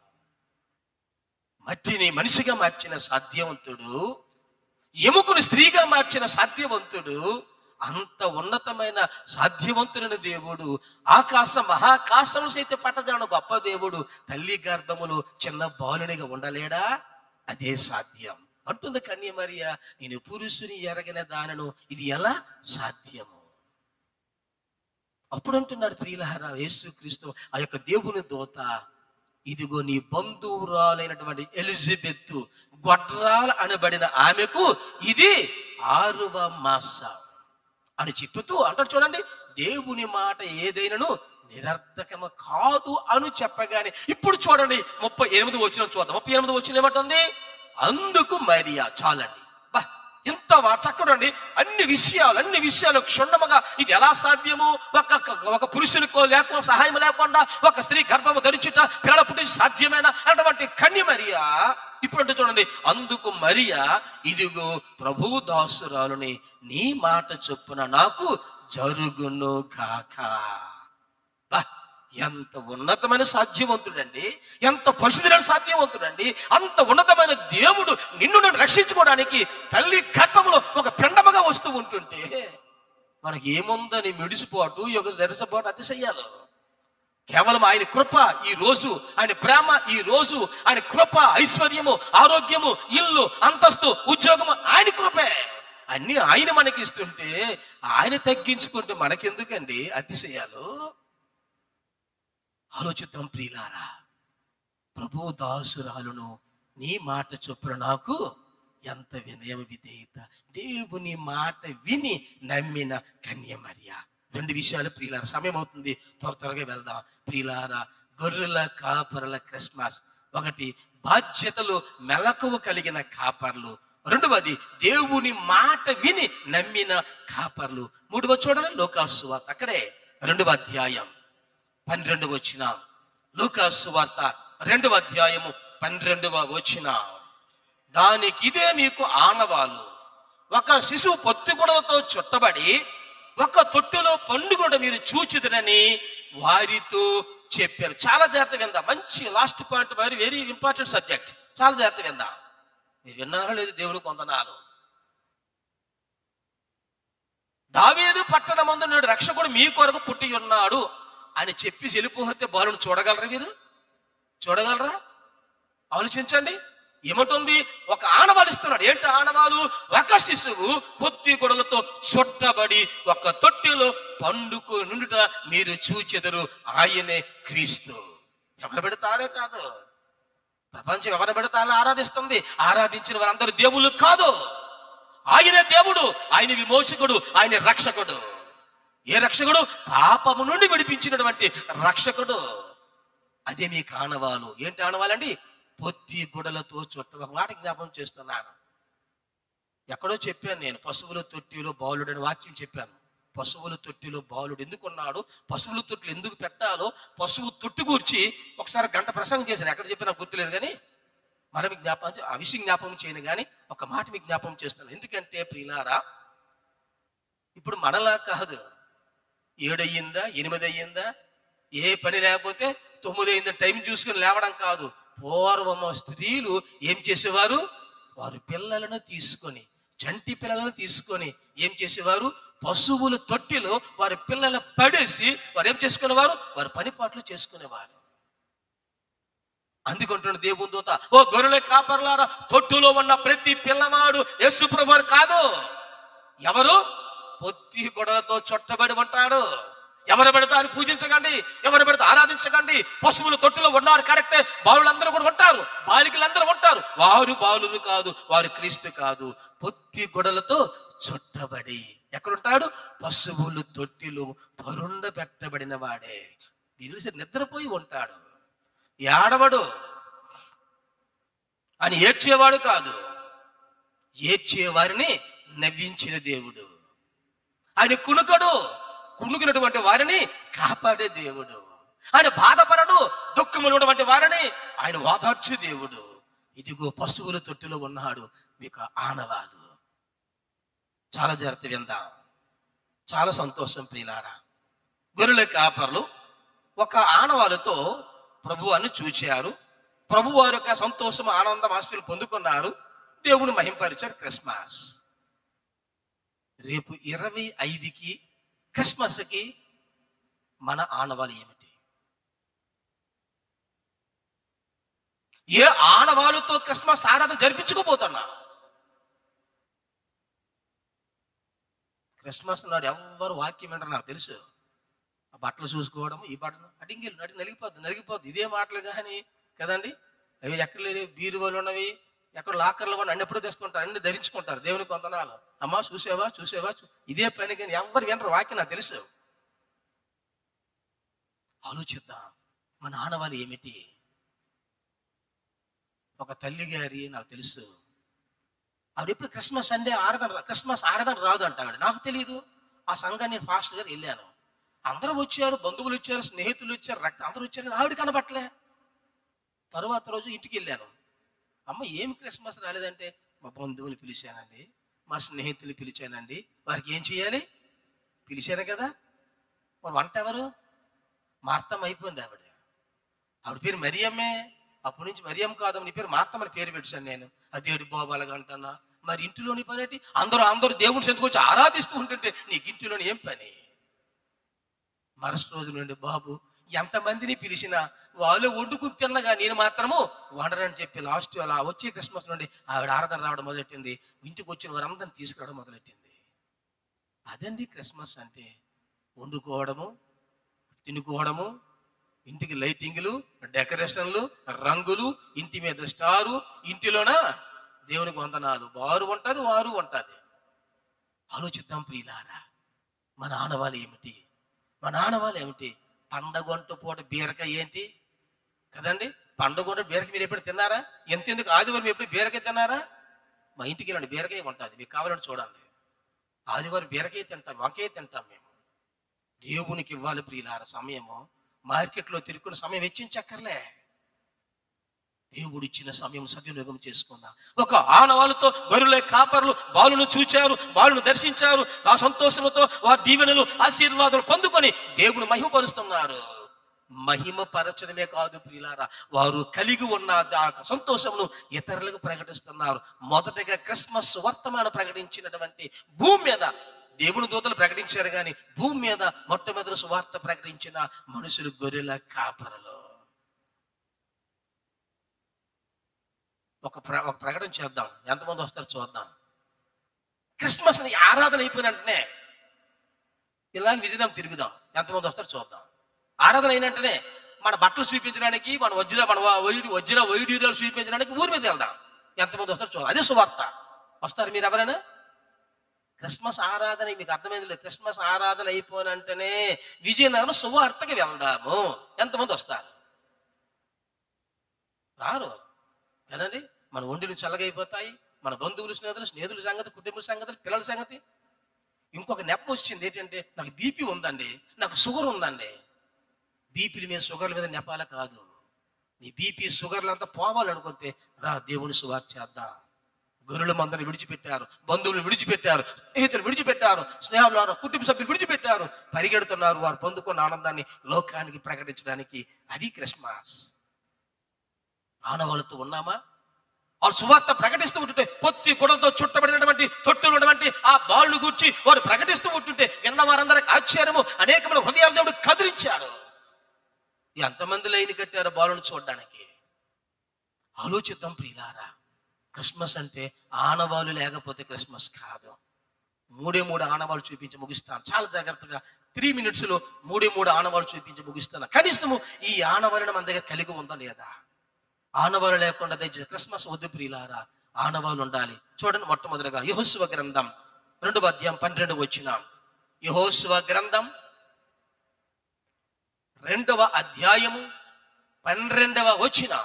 [SPEAKER 1] మట్టిని మనిషిగా మార్చిన సాధ్యవంతుడు, ఎముకను స్త్రీగా మార్చిన సాధ్యవంతుడు, అంత ఉన్నతమైన సాధ్యవంతుడైన దేవుడు, ఆకాశ మహాకాశము సైతం పట్టజాలను గొప్ప దేవుడు తల్లి గర్భములో చిన్న బాలునిగా ఉండలేడా? అదే సాధ్యం అంటుంది కన్యమరియ. నేను పురుషుని ఎరగిన దానను, ఇది ఎలా సాధ్యము? అప్పుడు అంటున్నాడు ప్రియులారా యేసుక్రీస్తు ఆ యొక్క దేవుని దూత, ఇదిగో నీ బంధువురాలైనటువంటి ఎలిజబెత్ గొడ్రాలు అనబడిన ఆమెకు ఇది ఆరవ మాసం అని చెప్పుతూ అంటాడు. చూడండి, దేవుని మాట ఏదైనాను నిరర్థకము కాదు అని చెప్పగానే ఇప్పుడు చూడండి ముప్పై ఎనిమిది వచ్చిన చూద్దాం. ముప్పై ఎనిమిది వచ్చిన ఏమంటుంది? అందుకు మరియా. చాలండి, బా ఎంత చక్కడండి. అన్ని విషయాలు అన్ని విషయాలు క్షుణ్ణముగా ఇది ఎలా సాధ్యము? ఒక ఒక పురుషునికో లేకుండా సహాయం లేకుండా ఒక స్త్రీ గర్భము ధరించుట పిల్లల పుట్టి సాధ్యమైన అటువంటి కన్యమరియా ఇప్పుడు అంటే చూడండి, అందుకు మరియా, ఇదిగో ప్రభువు దాసురాలుని, నీ మాట చొప్పున నాకు జరుగును గాక. ఎంత ఉన్నతమైన సాధ్యవంతుడండి, ఎంత పరిశుద్ధమైన సాధ్యవంతుడండి. అంత ఉన్నతమైన దేవుడు నిన్ను నన్ను రక్షించుకోవడానికి తల్లి గర్భములో ఒక పిండముగా వస్తూ ఉంటుంటే మనకి ఏముందని మిడిసిపోటు, ఒక జెరసపోటు అతిశయ్యాలు. కేవలం ఆయన కృప ఈ రోజు, ఆయన ప్రేమ ఈ రోజు, ఆయన కృప, ఐశ్వర్యము, ఆరోగ్యము, ఇల్లు, అంతస్తు, ఉద్యోగము ఆయన కృపే. అన్ని ఆయన మనకి ఇస్తుంటే ఆయన తగ్గించుకుంటే మనకెందుకండి అతిశయాలు? ఆలోచిద్దాం ప్రియులారా. ప్రభు దాసురాలును, నీ మాట చొప్పున నాకు ఎంత వినయం విధేయత. దేవుని మాట విని నమ్మిన కన్యమర్య. రెండు విషయాలు ప్రియులారా, సమయం అవుతుంది, త్వర త్వరగా వెళ్దాం ప్రియులారా. గొర్రెల కాపరుల క్రిస్మస్. ఒకటి, బాధ్యతలు మెలకువ కలిగిన కాపర్లు. రెండవది, దేవుని మాట విని నమ్మిన కాపర్లు. మూడవ చూడండి, లూకాసు వార్త, అక్కడే రెండవ అధ్యాయం పన్నెండవ వచనం. లూకాసు వార్త రెండవ అధ్యాయము పన్నెండవ వచనం. దానికి ఇదే మీకు ఆనవాలు, ఒక శిశువు పొత్తిగుడలతో చుట్టబడి ఒక తొట్టులో పండుగ మీరు చూచుదురని వారితో చెప్పారు. చాలా జాగ్రత్త విందా. మంచి లాస్ట్ పాయింట్, మరి వెరీ ఇంపార్టెంట్ సబ్జెక్ట్. చాలా జాగ్రత్త విందా. మీరు విన్నారో లేదు, దేవుని కొందనాలు. దావీదు పట్టణమందు నేడు రక్షకుడు మీ కొరకు పుట్టి ఉన్నాడు అని చెప్పి వెళ్ళిపోతే బాలుని చూడగలరా? మీరు చూడగలరా? ఆలోచించండి. ఏమంటుంది? ఒక ఆనవాలు ఇస్తున్నాడు. ఏంటి ఆనవాలు? ఒక శిశువు పొత్తి గొడవలతో చుట్టబడి ఒక తొట్టిలో పండుకు నుండుట మీరు చూచెదరు, ఆయనే క్రీస్తు. ఎవరు పెడతారే కాదు, ప్రపంచం ఎవరు పెడతారని ఆరాధిస్తుంది. ఆరాధించిన వారందరూ దేవుళ్ళు కాదు. ఆయనే దేవుడు, ఆయన విమోచకుడు, ఆయన రక్షకుడు. ఏ రక్షకుడు? పాపము నుండి విడిపించినటువంటి రక్షకుడు. అదే మీకు ఆనవాలు. ఏంటి ఆనవాలండి? పొత్తి గుడలతో చుట్ట. ఒక మాట జ్ఞాపకం చేస్తున్నాను. ఎక్కడో చెప్పాను నేను, పశువుల తొట్టిలో బాలుడు అని వాక్యం చెప్పాను. పశువుల తొట్టిలో బాలుడు ఎందుకున్నాడు, పశువుల తొట్టిలో ఎందుకు పెట్టాలో, పశువు తొట్టి కూర్చి ఒకసారి గంట ప్రసంగం చేశాను. ఎక్కడ చెప్పినా గుర్తులేదు, కానీ మనం జ్ఞాపకం ఆ విషయం జ్ఞాపకం చేయను, కానీ ఒక మాట మీకు జ్ఞాపకం చేస్తాను. ఎందుకంటే ప్రియులారా, ఇప్పుడు మనలా కాదు. ఏడయ్యిందా, ఎనిమిది అయ్యిందా, ఏ పని లేకపోతే తొమ్మిది అయిందా టైం చూసుకుని లేవడం కాదు. పూర్వము స్త్రీలు ఏం చేసేవారు? వారు పిల్లలను తీసుకొని, చంటి పిల్లలను తీసుకొని ఏం చేసేవారు? పశువుల తొట్టిలో వారి పిల్లలు పడేసి వారు ఏం చేసుకునేవారు? వారి పని పాటలు చేసుకునేవారు. అందుకుంటున్న దేవుని దూత, ఓ గొర్రెల కాపర్లారా, తొట్టులో ఉన్న ప్రతి పిల్లవాడు యేసు ప్రభువు కాదు. ఎవరు? పొత్తి గొడవలతో చుట్టబడి ఉంటాడు. ఎవరు పెడతారు పూజించకండి, ఎవరు పెడితే ఆరాధించకండి. పశువులు తొట్టులో ఉన్నారు కరెక్టే, బాలులందరూ కూడా ఉంటారు, బాలికలందరూ ఉంటారు. వారు బాలురు కాదు, వారు క్రీస్తు కాదు. పొత్తి గొడవలతో చుట్టబడి ఎక్కడుంటాడు? పశువులు తొట్టిలో పరుండ పెట్టబడిన వాడే. తెలిసి నిద్రపోయి ఉంటాడు. ఏడవడు అని ఏడ్చేవాడు కాదు, ఏడ్చే వారిని నవ్వించిన దేవుడు. ఆయన కునుకడు, కునుకున్నటువంటి వారిని కాపాడే దేవుడు. ఆయన బాధపడడు, దుఃఖమున్నటువంటి వారిని ఆయన ఓదార్చు దేవుడు. ఇదిగో పశువుల తొట్టిలో ఉన్నాడు మీకు ఆనవాలు. చాలా జాగ్రత్త విందాం. చాలా సంతోషం ప్రియులారా. గొర్రెల కాపర్లు ఒక ఆనవాలుతో ప్రభువాన్ని చూచారు. ప్రభు వారి యొక్క సంతోషం, ఆనందం, ఆశలు పొందుకున్నారు. దేవుని మహింపరిచారు. క్రిస్మస్ రేపు ఇరవై ఐదుకి క్రిస్మస్కి మన ఆనవాలు ఏమిటి? ఏ ఆనవాలుతో క్రిస్మస్ ఆరాధన జరిపించుకోబోతున్నా? క్రిస్మస్ నాడు ఎవ్వరు వాక్యం ఏంటో నాకు తెలుసు. ఆ బట్టలు చూసుకోవడం, ఈ బట్టలు అడిగిలు నడి నలిగిపోద్ది నలిగిపోద్ది ఇదే మాటలు కానీ కదండి. అవి ఎక్కడ లేదు, బీరువాలు ఉన్నవి, ఎక్కడ లాకర్లు కూడా అన్ని ఎప్పుడు తెస్తుంటారు, అన్ని ధరించుకుంటారు. దేవుని కొందనాలు. అమ్మా చూసేవా చూసేవా ఇదే పని, కానీ ఎవరు వినరు వాక్యం నాకు తెలుసు. ఆలోచిద్దాం, మన ఆనవాళ్ళు ఏమిటి? ఒక తల్లి గారి నాకు తెలుసు, ఆవిడ ఎప్పుడు క్రిస్మస్ సండే ఆరాధన, క్రిస్మస్ ఆరాధన రాదు అంట ఆవిడ. నాకు తెలియదు. ఆ సంఘాన్ని ఫాస్ట్ గారు వెళ్ళాను, అందరూ వచ్చారు, బంధువులు వచ్చారు, స్నేహితులు వచ్చారు, రక్త అందరూ వచ్చారు, ఆవిడ కనబట్టలే. తరువాత రోజు ఇంటికి వెళ్ళాను. అమ్మ ఏం క్రిస్మస్ రాలేదంటే, మా బంధువులు పిలిచానండి, మా స్నేహితులు పిలిచానండి. వారికి ఏం చేయాలి? పిలిచాను కదా. మరి వంట ఎవరు? మార్తం అయిపోయింది ఆవిడ. ఆవిడ పేరు మరియమ్మే. అప్పటి నుంచి మరియం కాదు, నీ పేరు మార్తమ్మని పేరు పెట్టాను నేను. అదేడు బాబాలుగా అంటున్నా. మరి ఇంటిలోని పని ఏంటి? అందరూ అందరూ దేవుని చెందుకు వచ్చి ఆరాధిస్తూ ఉంటుంటే నీకు ఇంటిలోని ఏం పని? మరుసటి రోజు నుండి బాబు ఎంతమందిని పిలిచినా వాళ్ళు వండుకుని తిన్నగా నేను మాత్రము వండరని చెప్పి లాస్ట్ అలా వచ్చే క్రిస్మస్ నుండి ఆవిడ ఆరాధన రావడం మొదలెట్టింది. ఇంటికి వచ్చిన వారందరిని తీసుకురావడం మొదలెట్టింది. అదండి క్రిస్మస్ అంటే. వండుకోవడము, తినుకోవడము, ఇంటికి లైటింగ్లు, డెకరేషన్లు, రంగులు, ఇంటి మీద స్టారు, ఇంటిలోన దేవునికి వందనాలు. వారు ఉంటుంది, వారు ఉంటుంది. ఆలోచిద్దాం ప్రియులారా, మన ఆనవాళ్ళు ఏమిటి? మన ఆనవాళ్ళు ఏమిటి? పండగొంట పూట బీరకాయ ఏంటి కదండి? పండగొంట బీరకాయ మీరు ఎప్పుడు తిన్నారా? ఎంతెందుకు ఆదివారం ఎప్పుడు బీరకాయ తిన్నారా? మా ఇంటికి వెళ్ళండి, బీరకాయ ఉంటుంది, మీకు కావాలంటే చూడండి. ఆదివారం బీరకాయ తింటాం, వంకాయ తింటాం మేము. దేవునికి ఇవ్వాలి ప్రియులారా సమయము. మార్కెట్లో తిరుగుకున్న సమయం వెచ్చించక్కర్లే. దేవుడు ఇచ్చిన సమయం సద్వినియోగం చేసుకుందాం. ఒక ఆనవాళ్ళతో గొర్రెల కాపర్లు బాలును చూచారు, బాలును దర్శించారు. ఆ సంతోషంతో వారి దీవెనలు, ఆశీర్వాదాలు పొందుకొని దేవుడు మహిమపరుస్తున్నారు. మహిమ పరచడమే కాదు ప్రియులారా, వారు కలిగి ఉన్న ఆ సంతోషమును ఇతరులకు ప్రకటిస్తున్నారు. మొదటగా క్రిస్మస్ వర్తమానం ప్రకటించినటువంటి భూమి మీద దేవుని దూతలు ప్రకటించారు, కానీ భూమి మీద మొట్టమొదటి సువార్త ప్రకటించిన మనుషులు గొర్రెల కాపరులు. ఒక ప్ర ఒక ప్రకటన చేద్దాం, ఎంతమంది వస్తారు చూద్దాం. క్రిస్మస్ ఆరాధన అయిపోయిన వెంటనే ఇలాగ విజయనగరం తిరుగుదాం, ఎంతమంది వస్తారు చూద్దాం. ఆరాధన అయినంటనే మన బట్టలు చూపించడానికి, మన వజ్ర మన వైడు వజ్ర వైడ్యూరాలు చూపించడానికి ఊరి మీద వెళ్దాం, ఎంతమంది వస్తారు చూద్దాం. అదే సువార్త. వస్తారు మీరు ఎవరైనా? క్రిస్మస్ ఆరాధన మీకు అర్థమైంది లేదు. క్రిస్మస్ ఆరాధన అయిపోయినంటనే విజయనగరం సువార్తకి వెళ్దాము, ఎంతమంది వస్తారు? రారు కదండి. మన ఒండిలు చల్లగైపోతాయి. మన బంధువులు, స్నేహితులు స్నేహితుల సంగతి, కుటుంబ సంగతులు, పిల్లల సంగతి. ఇంకొక నెప్ప వచ్చింది ఏంటంటే, నాకు బీపీ ఉందండి, నాకు షుగర్ ఉందండి. బీపీల మీద షుగర్ల మీద నెపాల కాదు. నీ బీపీ షుగర్లు అంతా పోవాలనుకుంటే రా, దేవుని సువార్త చేద్దాం. గొర్రెల మందని విడిచిపెట్టారు, బంధువులు విడిచిపెట్టారు, స్నేహితులు విడిచిపెట్టారు, స్నేహాలు కుటుంబ సభ్యులు విడిచిపెట్టారు, పరిగెడుతున్నారు వారు పొందుకున్న ఆనందాన్ని లోకానికి ప్రకటించడానికి. అది క్రిస్మస్. ఆనవాళ్ళతో ఉన్నామా? వాళ్ళు సువార్త ప్రకటిస్తూ ఉంటుంటే, పొత్తి గుడలతో చుట్టబడినటువంటి తొట్టులు ఉన్నటువంటి ఆ బాలును గూర్చి వారు ప్రకటిస్తూ ఉంటుంటే విన్న వారందరికి ఆశ్చర్యము, అనేకమైన హృదయాలు దేవుడు కదిలించాడు. ఎంతమంది లైన్ కట్టారు బాలును చూడడానికి? ఆలోచిద్దాం ప్రియులారా. క్రిస్మస్ అంటే ఆనవాళ్ళు లేకపోతే క్రిస్మస్ కాదు. మూడే మూడు ఆనవాళ్ళు చూపించి ముగిస్తాను, చాలా జాగ్రత్తగా. త్రీ మినిట్స్ లో మూడే మూడు ఆనవాళ్ళు చూపించి ముగిస్తాను. కనీసము ఈ ఆనవాళ్ళని మన దగ్గర కలిగి ఉందా లేదా? ఆనవాళ్ళు లేకుండా దయచేసి క్రిస్మస్ వద్దు ప్రియులారా, ఆనవాళ్ళు ఉండాలి. చూడండి, మొట్టమొదటిగా యెహోషువ గ్రంథం రెండవ అధ్యాయం పన్నెండు వచనం. యెహోషువ గ్రంథం రెండవ అధ్యాయము పన్నెండవ వచనం.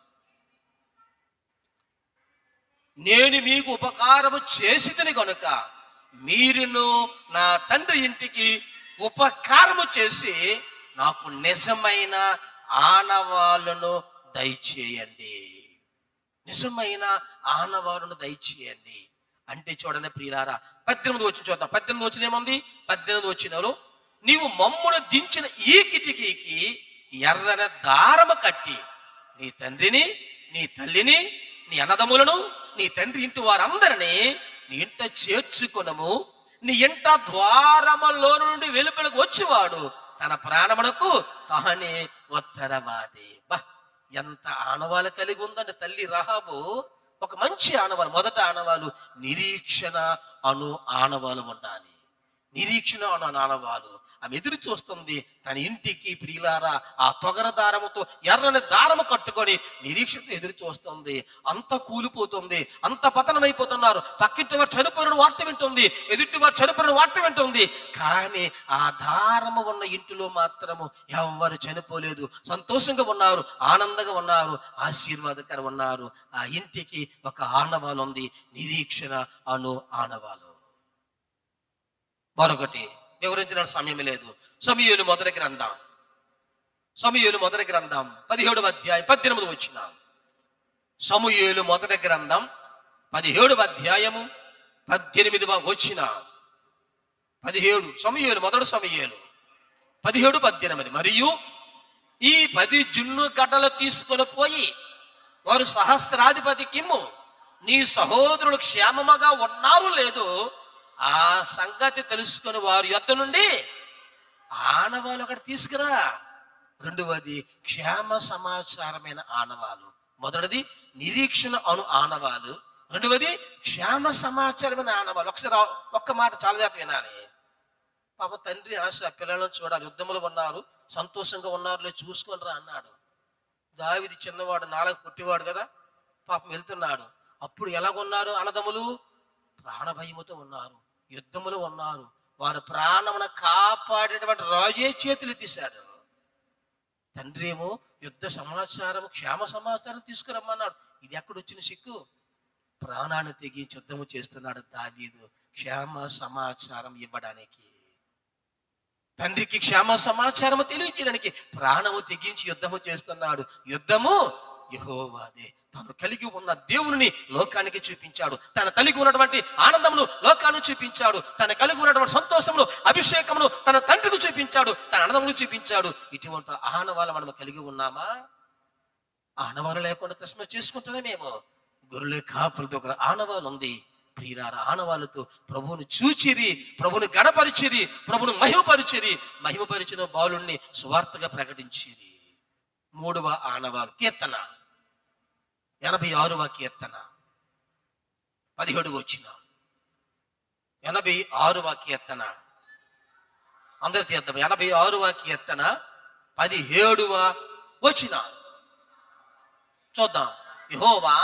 [SPEAKER 1] నేను మీకు ఉపకారము చేసితిని కనుక మీరును నా తండ్రి ఇంటికి ఉపకారము చేసి నాకు నిజమైన ఆనవాళ్ళను దయచేయండి. నిజమైన ఆనవాళ్ళను దయచేయండి అంటే చూడండి ప్రియులారా, పద్దెనిమిది వచ్చిన చూద్దాం. పద్దెనిమిది వచ్చిన ఏముంది? పద్దెనిమిది వచ్చినలో, నీవు మమ్మును దించిన ఈ కిటికీకి ఎర్రన దారము కట్టి నీ తండ్రిని, నీ తల్లిని, నీ అన్నదమ్ములను, నీ తండ్రి ఇంటి వారందరినీ నీ ఇంట చేర్చుకొనము. నీ ఇంట ద్వారములో నుండి వెలుపలకు వచ్చేవాడు తన ప్రాణమునకు తానే ఉత్తరవాది. బా, ఎంత ఆనవాలు కలిగి ఉందండి తల్లి రహాబు. ఒక మంచి ఆనవాలు. మొదట ఆనవాలు నిరీక్షణ అను ఆనవాలు ఉండాలి. నిరీక్షణ అను ఆనవాలు. ఆమె ఎదురు చూస్తుంది తన ఇంటికి ప్రియులారా ఆ తొగర దారముతో ఎర్రని దారము కట్టుకొని నిరీక్షణతో ఎదురు చూస్తుంది. అంత కూలిపోతుంది, అంత పతనమైపోతున్నారు. పక్కింటి వారు చనిపోయిన వార్త వింటుంది, ఎదుటి వారు చనిపోయిన వార్త వింటుంది. కానీ ఆ దారము ఉన్న ఇంటిలో మాత్రము ఎవరు చనిపోలేదు, సంతోషంగా ఉన్నారు, ఆనందంగా ఉన్నారు, ఆశీర్వాదకరంగా ఉన్నారు. ఆ ఇంటికి ఒక ఆనవాలు ఉంది, నిరీక్షణ అను ఆనవాలు. మరొకటి వివరించిన సమయం లేదు. సమూయేలు మొదటి గ్రంథం సమూయేలు మొదటి గ్రంథం పదిహేడవ అధ్యాయం పద్దెనిమిది వచ్చిన. సమూయేలు మొదటి గ్రంథం పదిహేడవ అధ్యాయము పద్దెనిమిదవ వచ్చిన. పదిహేడు సమూయేలు మొదటి సమూయేలు పదిహేడు పద్దెనిమిది. మరియు ఈ పది జున్ను గడ్డలు తీసుకొని పోయి వారు సహస్రాధిపతి కిమ్ము, నీ సహోదరులు క్షేమముగా ఉన్నారు లేదు ఆ సంగతి తెలుసుకొని వారి యొద్ద నుండి ఆనవాళ్ళు అక్కడ తీసుకురా. రెండవది క్షేమ సమాచారమైన ఆనవాలు. మొదటిది నిరీక్షణ అను ఆనవాలు, రెండవది క్షేమ సమాచారమైన ఆనవాలు. ఒకసారి ఒక్క మాట చాలా జాగ్రత్త వినాలి. పాప తండ్రి ఆశ పిల్లలను చూడాలి, యుద్ధములు ఉన్నారు, సంతోషంగా ఉన్నారు, లేదు చూసుకొని రా అన్నాడు. దావీదు చిన్నవాడు, నాలుగు పుట్టివాడు కదా, పాపం వెళ్తున్నాడు. అప్పుడు ఎలాగున్నారు అన్నదమ్ములు? ప్రాణభయముతో ఉన్నారు, యుద్ధములు ఉన్నారు. వారు ప్రాణమును కాపాడేటువంటి రాజే చేతులు తీశాడు. తండ్రి ఏమో యుద్ధ సమాచారం, క్షేమ సమాచారం తీసుకురమ్మన్నాడు. ఇది ఎక్కడొచ్చిన సిక్కు? ప్రాణాన్ని తెగించి యుద్ధము చేస్తున్నాడు దావీదు క్షేమ సమాచారం ఇవ్వడానికి. తండ్రికి క్షేమ సమాచారము తెలియజేయడానికి ప్రాణము తెగించి యుద్ధము చేస్తున్నాడు. యుద్ధము యెహోవాదే. తను కలిగి ఉన్న దేవుని లోకానికి చూపించాడు, తన కలిగి ఉన్నటువంటి ఆనందమును లోకానికి చూపించాడు, తన కలిగి ఉన్నటువంటి సంతోషమును, అభిషేకమును తన తండ్రికి చూపించాడు, తన ఆనందమును చూపించాడు. ఇటువంటి ఆనవాళ్ళు మనం కలిగి ఉన్నామా? ఆనవాళ్ళు లేకుండా క్రిస్మస్ చేసుకుంటున్నామేమో. గొర్రెల కాపులతో ఒక ఆనవాళ్ళు ఉంది. ప్రియులారా, ఆనవాళ్ళతో ప్రభువును చూచిరి, ప్రభువును గణపరిచిరి, ప్రభువును మహిమపరిచిరి, మహిమపరిచిన బాలుణ్ణి సువార్తగా ప్రకటించిరి. మూడవ ఆనవాలు కీర్తన, ఎనభై ఆరవ కీర్తన పదిహేడు వచ్చిన. ఎనభై ఆరవ కీర్తన అందరి తీర్థం. ఎనభై ఆరవ కీర్తన పదిహేడవ వచ్చిన చూద్దాం. యెహోవా,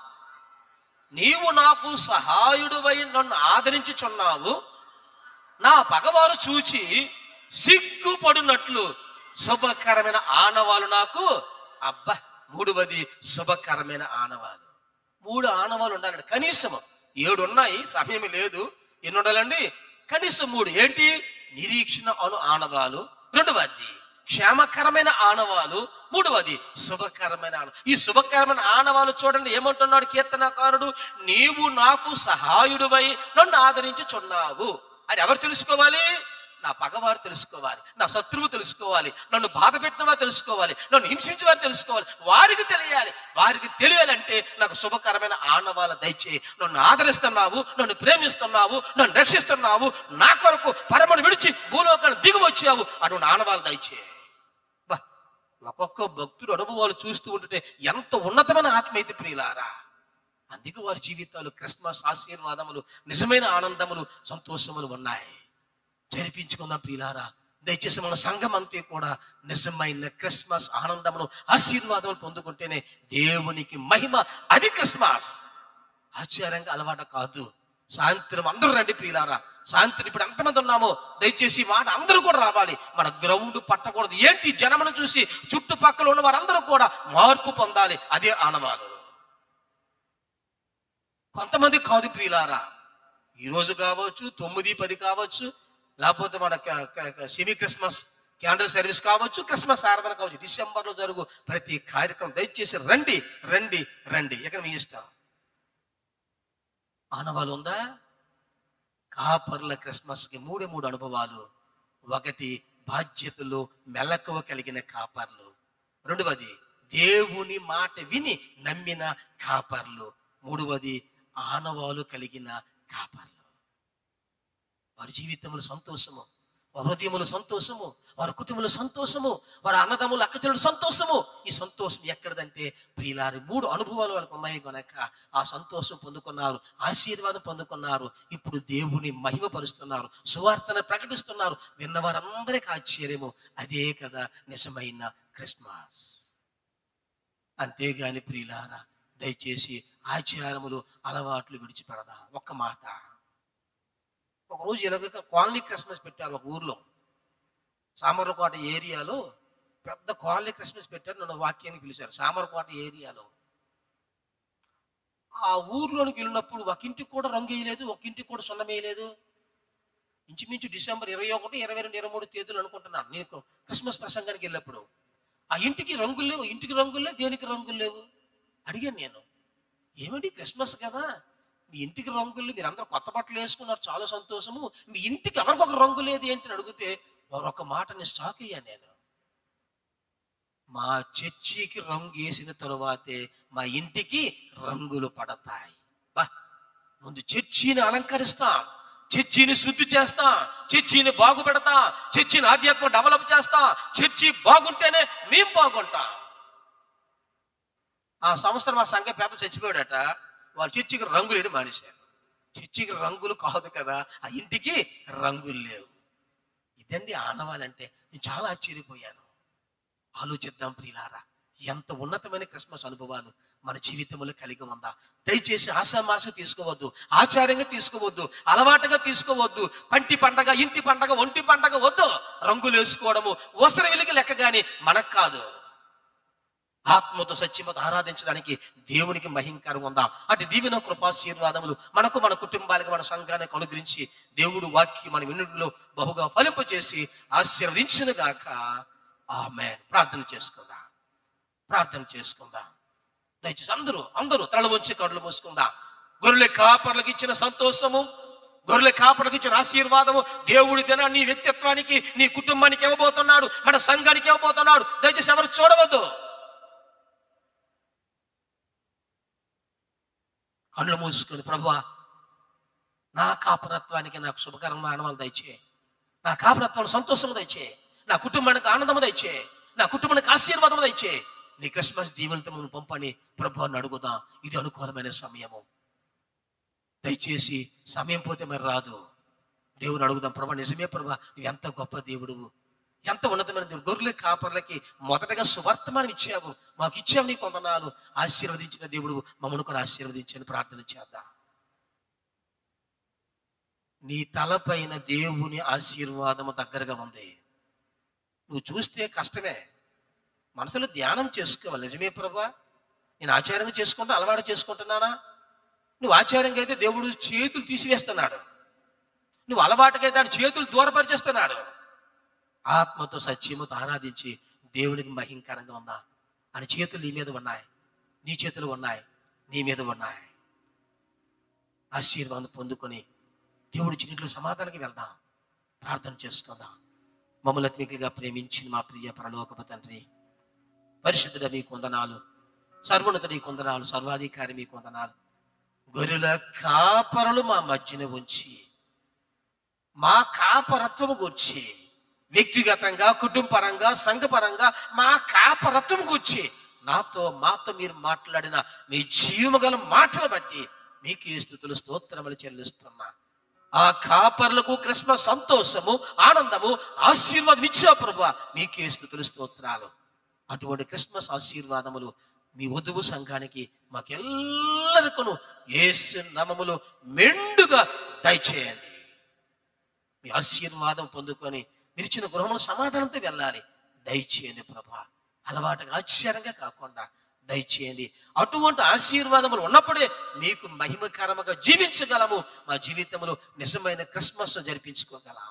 [SPEAKER 1] నీవు నాకు సహాయుడువై నన్ను ఆదరించుచున్నావు. నా పగవారు చూచి సిగ్గుపడినట్లు శుభకరమైన ఆనవాలు నాకు. అబ్బా, మూడవది శుభకరమైన ఆనవాలు. మూడు ఆనవాలు ఉండాలండి కనీసం. ఏడు ఉన్నాయి, సమయం లేదు. ఎన్ని ఉండాలండి? కనీసం మూడు. ఏంటి? నిరీక్షణ అను ఆనవాలు, రెండవది క్షేమకరమైన ఆనవాలు, మూడవది శుభకరమైన ఆన. ఈ శుభకరమైన ఆనవాలు చూడండి ఏమంటున్నాడు కీర్తనకారుడు? నీవు నాకు సహాయుడువై నన్ను ఆదరించుచున్నావు అని ఎవరు తెలుసుకోవాలి? నా పగవారు తెలుసుకోవాలి, నా శత్రువు తెలుసుకోవాలి, నన్ను బాధ పెట్టిన వారు తెలుసుకోవాలి, నన్ను హింసించే వారు తెలుసుకోవాలి. వారికి తెలియాలి. వారికి తెలియాలంటే నాకు శుభకరమైన ఆనవాళ్ళ దయచేయి. నన్ను ఆదరిస్తున్నావు, నన్ను ప్రేమిస్తున్నావు, నన్ను రక్షిస్తున్నావు, నా కొరకు పరమను విడిచి భూలోకాన్ని దిగి వచ్చావు, అటువంటి ఆనవాళ్ళు దయచేయి. బా, ఒక్కొక్క భక్తుడు అనుభవాలు చూస్తూ ఉంటుంటే ఎంత ఉన్నతమైన ఆత్మీయత ప్రియులారా. అందుకే వారి జీవితాలు క్రిస్మస్ ఆశీర్వాదములు, నిజమైన ఆనందములు, సంతోషములు ఉన్నాయి. జరిపించుకుందాం ప్రియులారా. దయచేసి మన సంఘం అంతే కూడా నిజమైన క్రిస్మస్ ఆనందమును, ఆశీర్వాదములు పొందుకుంటేనే దేవునికి మహిమ. అది క్రిస్మస్. ఆచారంగా అలవాటు కాదు. సాయంత్రం అందరూ రండి ప్రియులారా. సాయంత్రం ఇప్పుడు ఎంతమంది ఉన్నామో దయచేసి మాట అందరూ కూడా రావాలి. మన గ్రౌండ్ పట్టకూడదు. ఏంటి? జనమును చూసి చుట్టుపక్కల ఉన్న వారందరూ కూడా మార్పు పొందాలి. అదే ఆనవాలు. కొంతమంది కాదు ప్రియులారా. ఈరోజు కావచ్చు, తొమ్మిది పది కావచ్చు, లేకపోతే మన సెమీ క్రిస్మస్ క్యాండిల్ సర్వీస్ కావచ్చు, క్రిస్మస్ ఆరాధన కావచ్చు, డిసెంబర్ లో జరుగు ప్రతి కార్యక్రమం దయచేసి రండి రండి రండి. ఎక్కడ మీ ఇష్టం. ఆనవాలు ఉందా? కాపర్ల క్రిస్మస్ కి మూడే మూడు అనుభవాలు. ఒకటి బాధ్యతలు మెలకువ కలిగిన కాపర్లు, రెండవది దేవుని మాట విని నమ్మిన కాపర్లు, మూడవది ఆనవాలు కలిగిన కాపర్లు. వారి జీవితంలో సంతోషము, వారి హృదయములు సంతోషము, వారి కుటుంబంలో సంతోషము, వారి అన్నదమ్ములు అక్కచెల్లెలు సంతోషము. ఈ సంతోషం ఎక్కడదంటే ప్రియులారి మూడు అనుభవాలు వాళ్ళకు ఉన్నాయి కనుక ఆ సంతోషం పొందుకున్నారు, ఆశీర్వాదం పొందుకున్నారు. ఇప్పుడు దేవుని మహిమపరుస్తున్నారు, సువార్తను ప్రకటిస్తున్నారు. విన్నవారందరికీ ఆశ్చర్యము. అదే కదా నిజమైన క్రిస్మస్. అంతేగాని ప్రియులారా, దయచేసి ఆచారములు అలవాట్లు విడిచిపెడదాం. ఒక్క మాట. ఒకరోజు ఇలాగ కాలనీ క్రిస్మస్ పెట్టారు ఒక ఊర్లో, సామర్లకోట ఏరియాలో పెద్ద కాలనీ క్రిస్మస్ పెట్టారు. నన్ను వాక్యానికి పిలిచారు. సామర్లకోట ఏరియాలో ఆ ఊర్లోనికి వెళ్ళినప్పుడు ఒక ఇంటికి కూడా రంగు వేయలేదు, ఒక ఇంటికి కూడా సున్నం వేయలేదు. ఇంచుమించు డిసెంబర్ ఇరవై ఒకటి ఇరవై రెండు ఇరవై మూడు తేదీలు అనుకుంటున్నాను నేను క్రిస్మస్ ప్రసంగానికి వెళ్ళినప్పుడు. ఆ ఇంటికి రంగులు లేవు, ఇంటికి రంగులు లేవు, దేనికి రంగులు లేవు. అడిగాను నేను, ఏమిటి క్రిస్మస్ కదా, మీ ఇంటికి రంగులు, మీరు అందరూ కొత్త బట్టలు వేసుకున్నారు, చాలా సంతోషము, మీ ఇంటికి ఎవరికొక రంగు లేదు ఏంటి అని అడిగితే వారు ఒక మాటని స్టాక్ అయ్యాను నేను. మా చర్చికి రంగు వేసిన తరువాతే మా ఇంటికి రంగులు పడతాయి. బా, ముందు చర్చిని అలంకరిస్తాం, చర్చిని శుద్ధి చేస్తా, చర్చిని బాగుపెడతా, చర్చిని ఆధ్యాత్మ డెవలప్ చేస్తా, చర్చి బాగుంటేనే మేము బాగుంటాం. ఆ సంవత్సరం మా సంఘ పెద్ద చచ్చిపోయాడట. వాళ్ళు చర్చికి రంగులు వేయడం మానేశారు. చర్చికి రంగులు కాదు కదా, ఆ ఇంటికి రంగులు లేవు. ఇదండి ఆనవాలంటే. నేను చాలా ఆశ్చర్యపోయాను. ఆలోచిద్దాం ప్రియులారా, ఎంత ఉన్నతమైన క్రిస్మస్ అనుభవాలు మన జీవితంలో కలిగి ఉందా. దయచేసి ఆశామాష తీసుకోవద్దు, ఆచార్యంగా తీసుకోవద్దు, అలవాటుగా తీసుకోవద్దు. పంటి పండగ, ఇంటి పండగ, ఒంటి పండగ వద్దు. రంగులు వేసుకోవడము వస్త్ర వెలికి లెక్క కానీ మనకు కాదు. ఆత్మతో సత్యమతో ఆరాధించడానికి దేవునికి మహింకరం ఉందా. అటు దీవెన కృపాశీర్వాదములు మనకు, మన కుటుంబాలకు, మన సంఘానికి అనుగ్రహించి దేవుడు వాక్యం మన వెన్నులో బహుగా ఫలింపజేసి ఆశీర్వదించును గాక. ఆమేన్. ప్రార్థన చేసుకుందాం, ప్రార్థన చేసుకుందాం. దయచేసి అందరూ అందరూ తల వంచి కళ్ళు మూసుకుందాం. గొర్రెల కాపర్లకు ఇచ్చిన సంతోషము, గొర్రెల కాపర్లకు ఇచ్చిన ఆశీర్వాదము దేవుడి దిన నీ వ్యక్తిత్వానికి, నీ కుటుంబానికి ఇవ్వబోతున్నాడు, మన సంఘానికి ఇవ్వబోతున్నాడు. దయచేసి ఎవరు చూడవద్దు. కళ్ళు మూసుకొని, ప్రభువా నా కాపరత్వానికి నాకు శుభకరమైన ఆనవాలు దయచే, నా కాపరత్వానికి సంతోషము దయచే, నా కుటుంబానికి ఆనందము దయచే, నా కుటుంబానికి ఆశీర్వాదము దయచే, నీ క్రిస్మస్ దీవెనతో మనం పంపని ప్రభువాన్ని అడుగుదాం. ఇది అనుకూలమైన సమయము. దయచేసి సమయం పోతే మరి రాదు. దేవుని అడుగుదాం. ప్రభా నిజమే ప్రభా, నువ్వు ఎంత గొప్ప దేవుడువు, ఎంత ఉన్నతమైన దేవుడు. గొర్రెల కాపర్లకి మొదటగా సువర్తమానం ఇచ్చావు, మాకు ఇచ్చావు, నీ కొందనాలు. ఆశీర్వదించిన దేవుడు మమ్మల్ని కూడా ఆశీర్వదించని ప్రార్థన చేద్దాం. నీ తలపైన దేవుని ఆశీర్వాదము దగ్గరగా ఉంది. నువ్వు చూస్తే కష్టమే, మనసులో ధ్యానం చేసుకోవాలి. నిజమే ప్రభా, నేను ఆచారంగా చేసుకుంటా, అలవాటు చేసుకుంటున్నానా? నువ్వు ఆచారంగా అయితే దేవుడు చేతులు తీసివేస్తున్నాడు, నువ్వు అలవాటుకైతే ఆయన చేతులు దూరపరిచేస్తున్నాడు. ఆత్మతో సత్యముతో ఆరాధించి దేవునికి మహింకరంగా ఉందా. ఆయన చేతులు నీ మీద ఉన్నాయి, నీ చేతులు ఉన్నాయి, నీ మీద ఉన్నాయి. ఆశీర్వాదం పొందుకొని దేవుడి చిన్నింట్లో సమాధానానికి వెళ్దాం. ప్రార్థన చేసుకుందాం. మమ్మల్ని అత్మికగా ప్రేమించిన మా ప్రియ పరలోకపు తండ్రి, పరిశుద్ధుడ మీకు వందనాలు, సర్వోన్నత నీకు వందనాలు, సర్వాధికారి మీకు వందనాలు. గొర్రెల కాపరులు మా మధ్యన ఉంచి మా కాపరత్వము గురించి వ్యక్తిగతంగా, కుటుంబపరంగా, సంఘపరంగా మా కాపరత్వం గురించి నాతో మాతో మీరు మాట్లాడిన మీ జీవము గల మాటలు బట్టి మీకు స్తుతులు స్తోత్రములు చెల్లిస్తున్నా. ఆ కాపర్లకు క్రిస్మస్ సంతోషము, ఆనందము, ఆశీర్వాదం ఇచ్చా ప్రభువా, మీకే స్తుతులు స్తోత్రాలు. అటువంటి క్రిస్మస్ ఆశీర్వాదములు మీ వధువు సంఘానికి మాకెల్లరికను యేసు నామములో మెండుగా దయచేయండి. మీ ఆశీర్వాదం పొందుకొని మీరు ఇచ్చిన గృహములు సమాధానంతో వెళ్ళాలి. దయచేయండి ప్రభా. అలవాటుగా ఆశ్చర్యంగా కాకుండా దయచేయండి. అటువంటి ఆశీర్వాదములు ఉన్నప్పుడే మీకు మహిమకరముగా జీవించగలము. మా జీవితంలో నిజమైన క్రిస్మస్ జరిపించుకోగలం.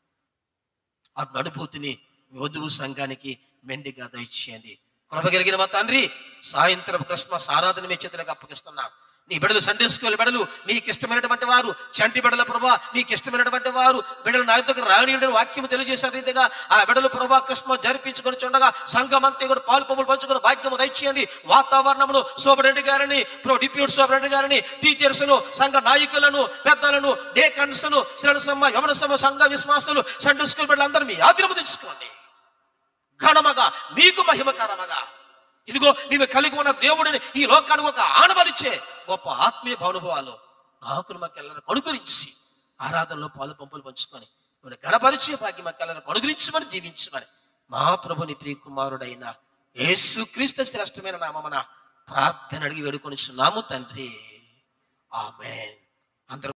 [SPEAKER 1] అటు అనుభూతిని మీ వధువు సంఘానికి మెండిగా దయచేయండి. కృప కలిగిన మా తండ్రి, సాయంత్రం క్రిస్మస్ ఆరాధన మీ చేతులకు అప్పగిస్తున్నాం. నీ బిడ్డలు సండే స్కూల్ బిడ్డలు, మీకు ఇష్టమైనటువంటి వారు, చంటి బిడ్డల ప్రభా, మీకు ఇష్టమైనటువంటి వారు బిడ్డలు నా దగ్గర రాని వాక్యం తెలియజేసిన రీతిగా ఆ బిడ్డలు ప్రభా క్రిస్మస్ జరిపించుకొని చూడగా సంఘం అంతా కూడా పాలు పమ్ములు పంచుకుని భాగ్యము దయచేయండి. వాతావరణమును సూపరింటెండెంట్ గారిని, డిప్యూటీ సూపరింటెండెంట్ గారిని, టీచర్స్ ను, సంఘ నాయకులను, పెద్దలను, డేకన్స్ ను, శ్రేణసమ్మ, యవనసమ్మ, సంఘ విశ్వాసులు, సండే స్కూల్ బిడ్డలందరూ మీ ఆధీనము తెచ్చుకోండి. ఘనమగా మీకు మహిమకరమగా ఇదిగో మేము కలిగి ఉన్న దేవుడిని ఈ లోకానికి ఒక ఆనబలిచ్చే గొప్ప ఆత్మీయ భానుభవాలు నాకును మాకెళ్ళకు అనుగ్రహించి ఆరాధనలో పాలు పంపులు పంచుకొని గణపరిచే భాగ్యం మాకెళ్ళకు అనుగ్రహించమని దీవించమని మా ప్రభుని ప్రియ కుమారుడైన యేసుక్రీస్తు శ్రేష్టమైన నామమున ప్రార్థన అడిగి వేడుకొనిచున్నాము తండ్రి. ఆమేన్. అందరూ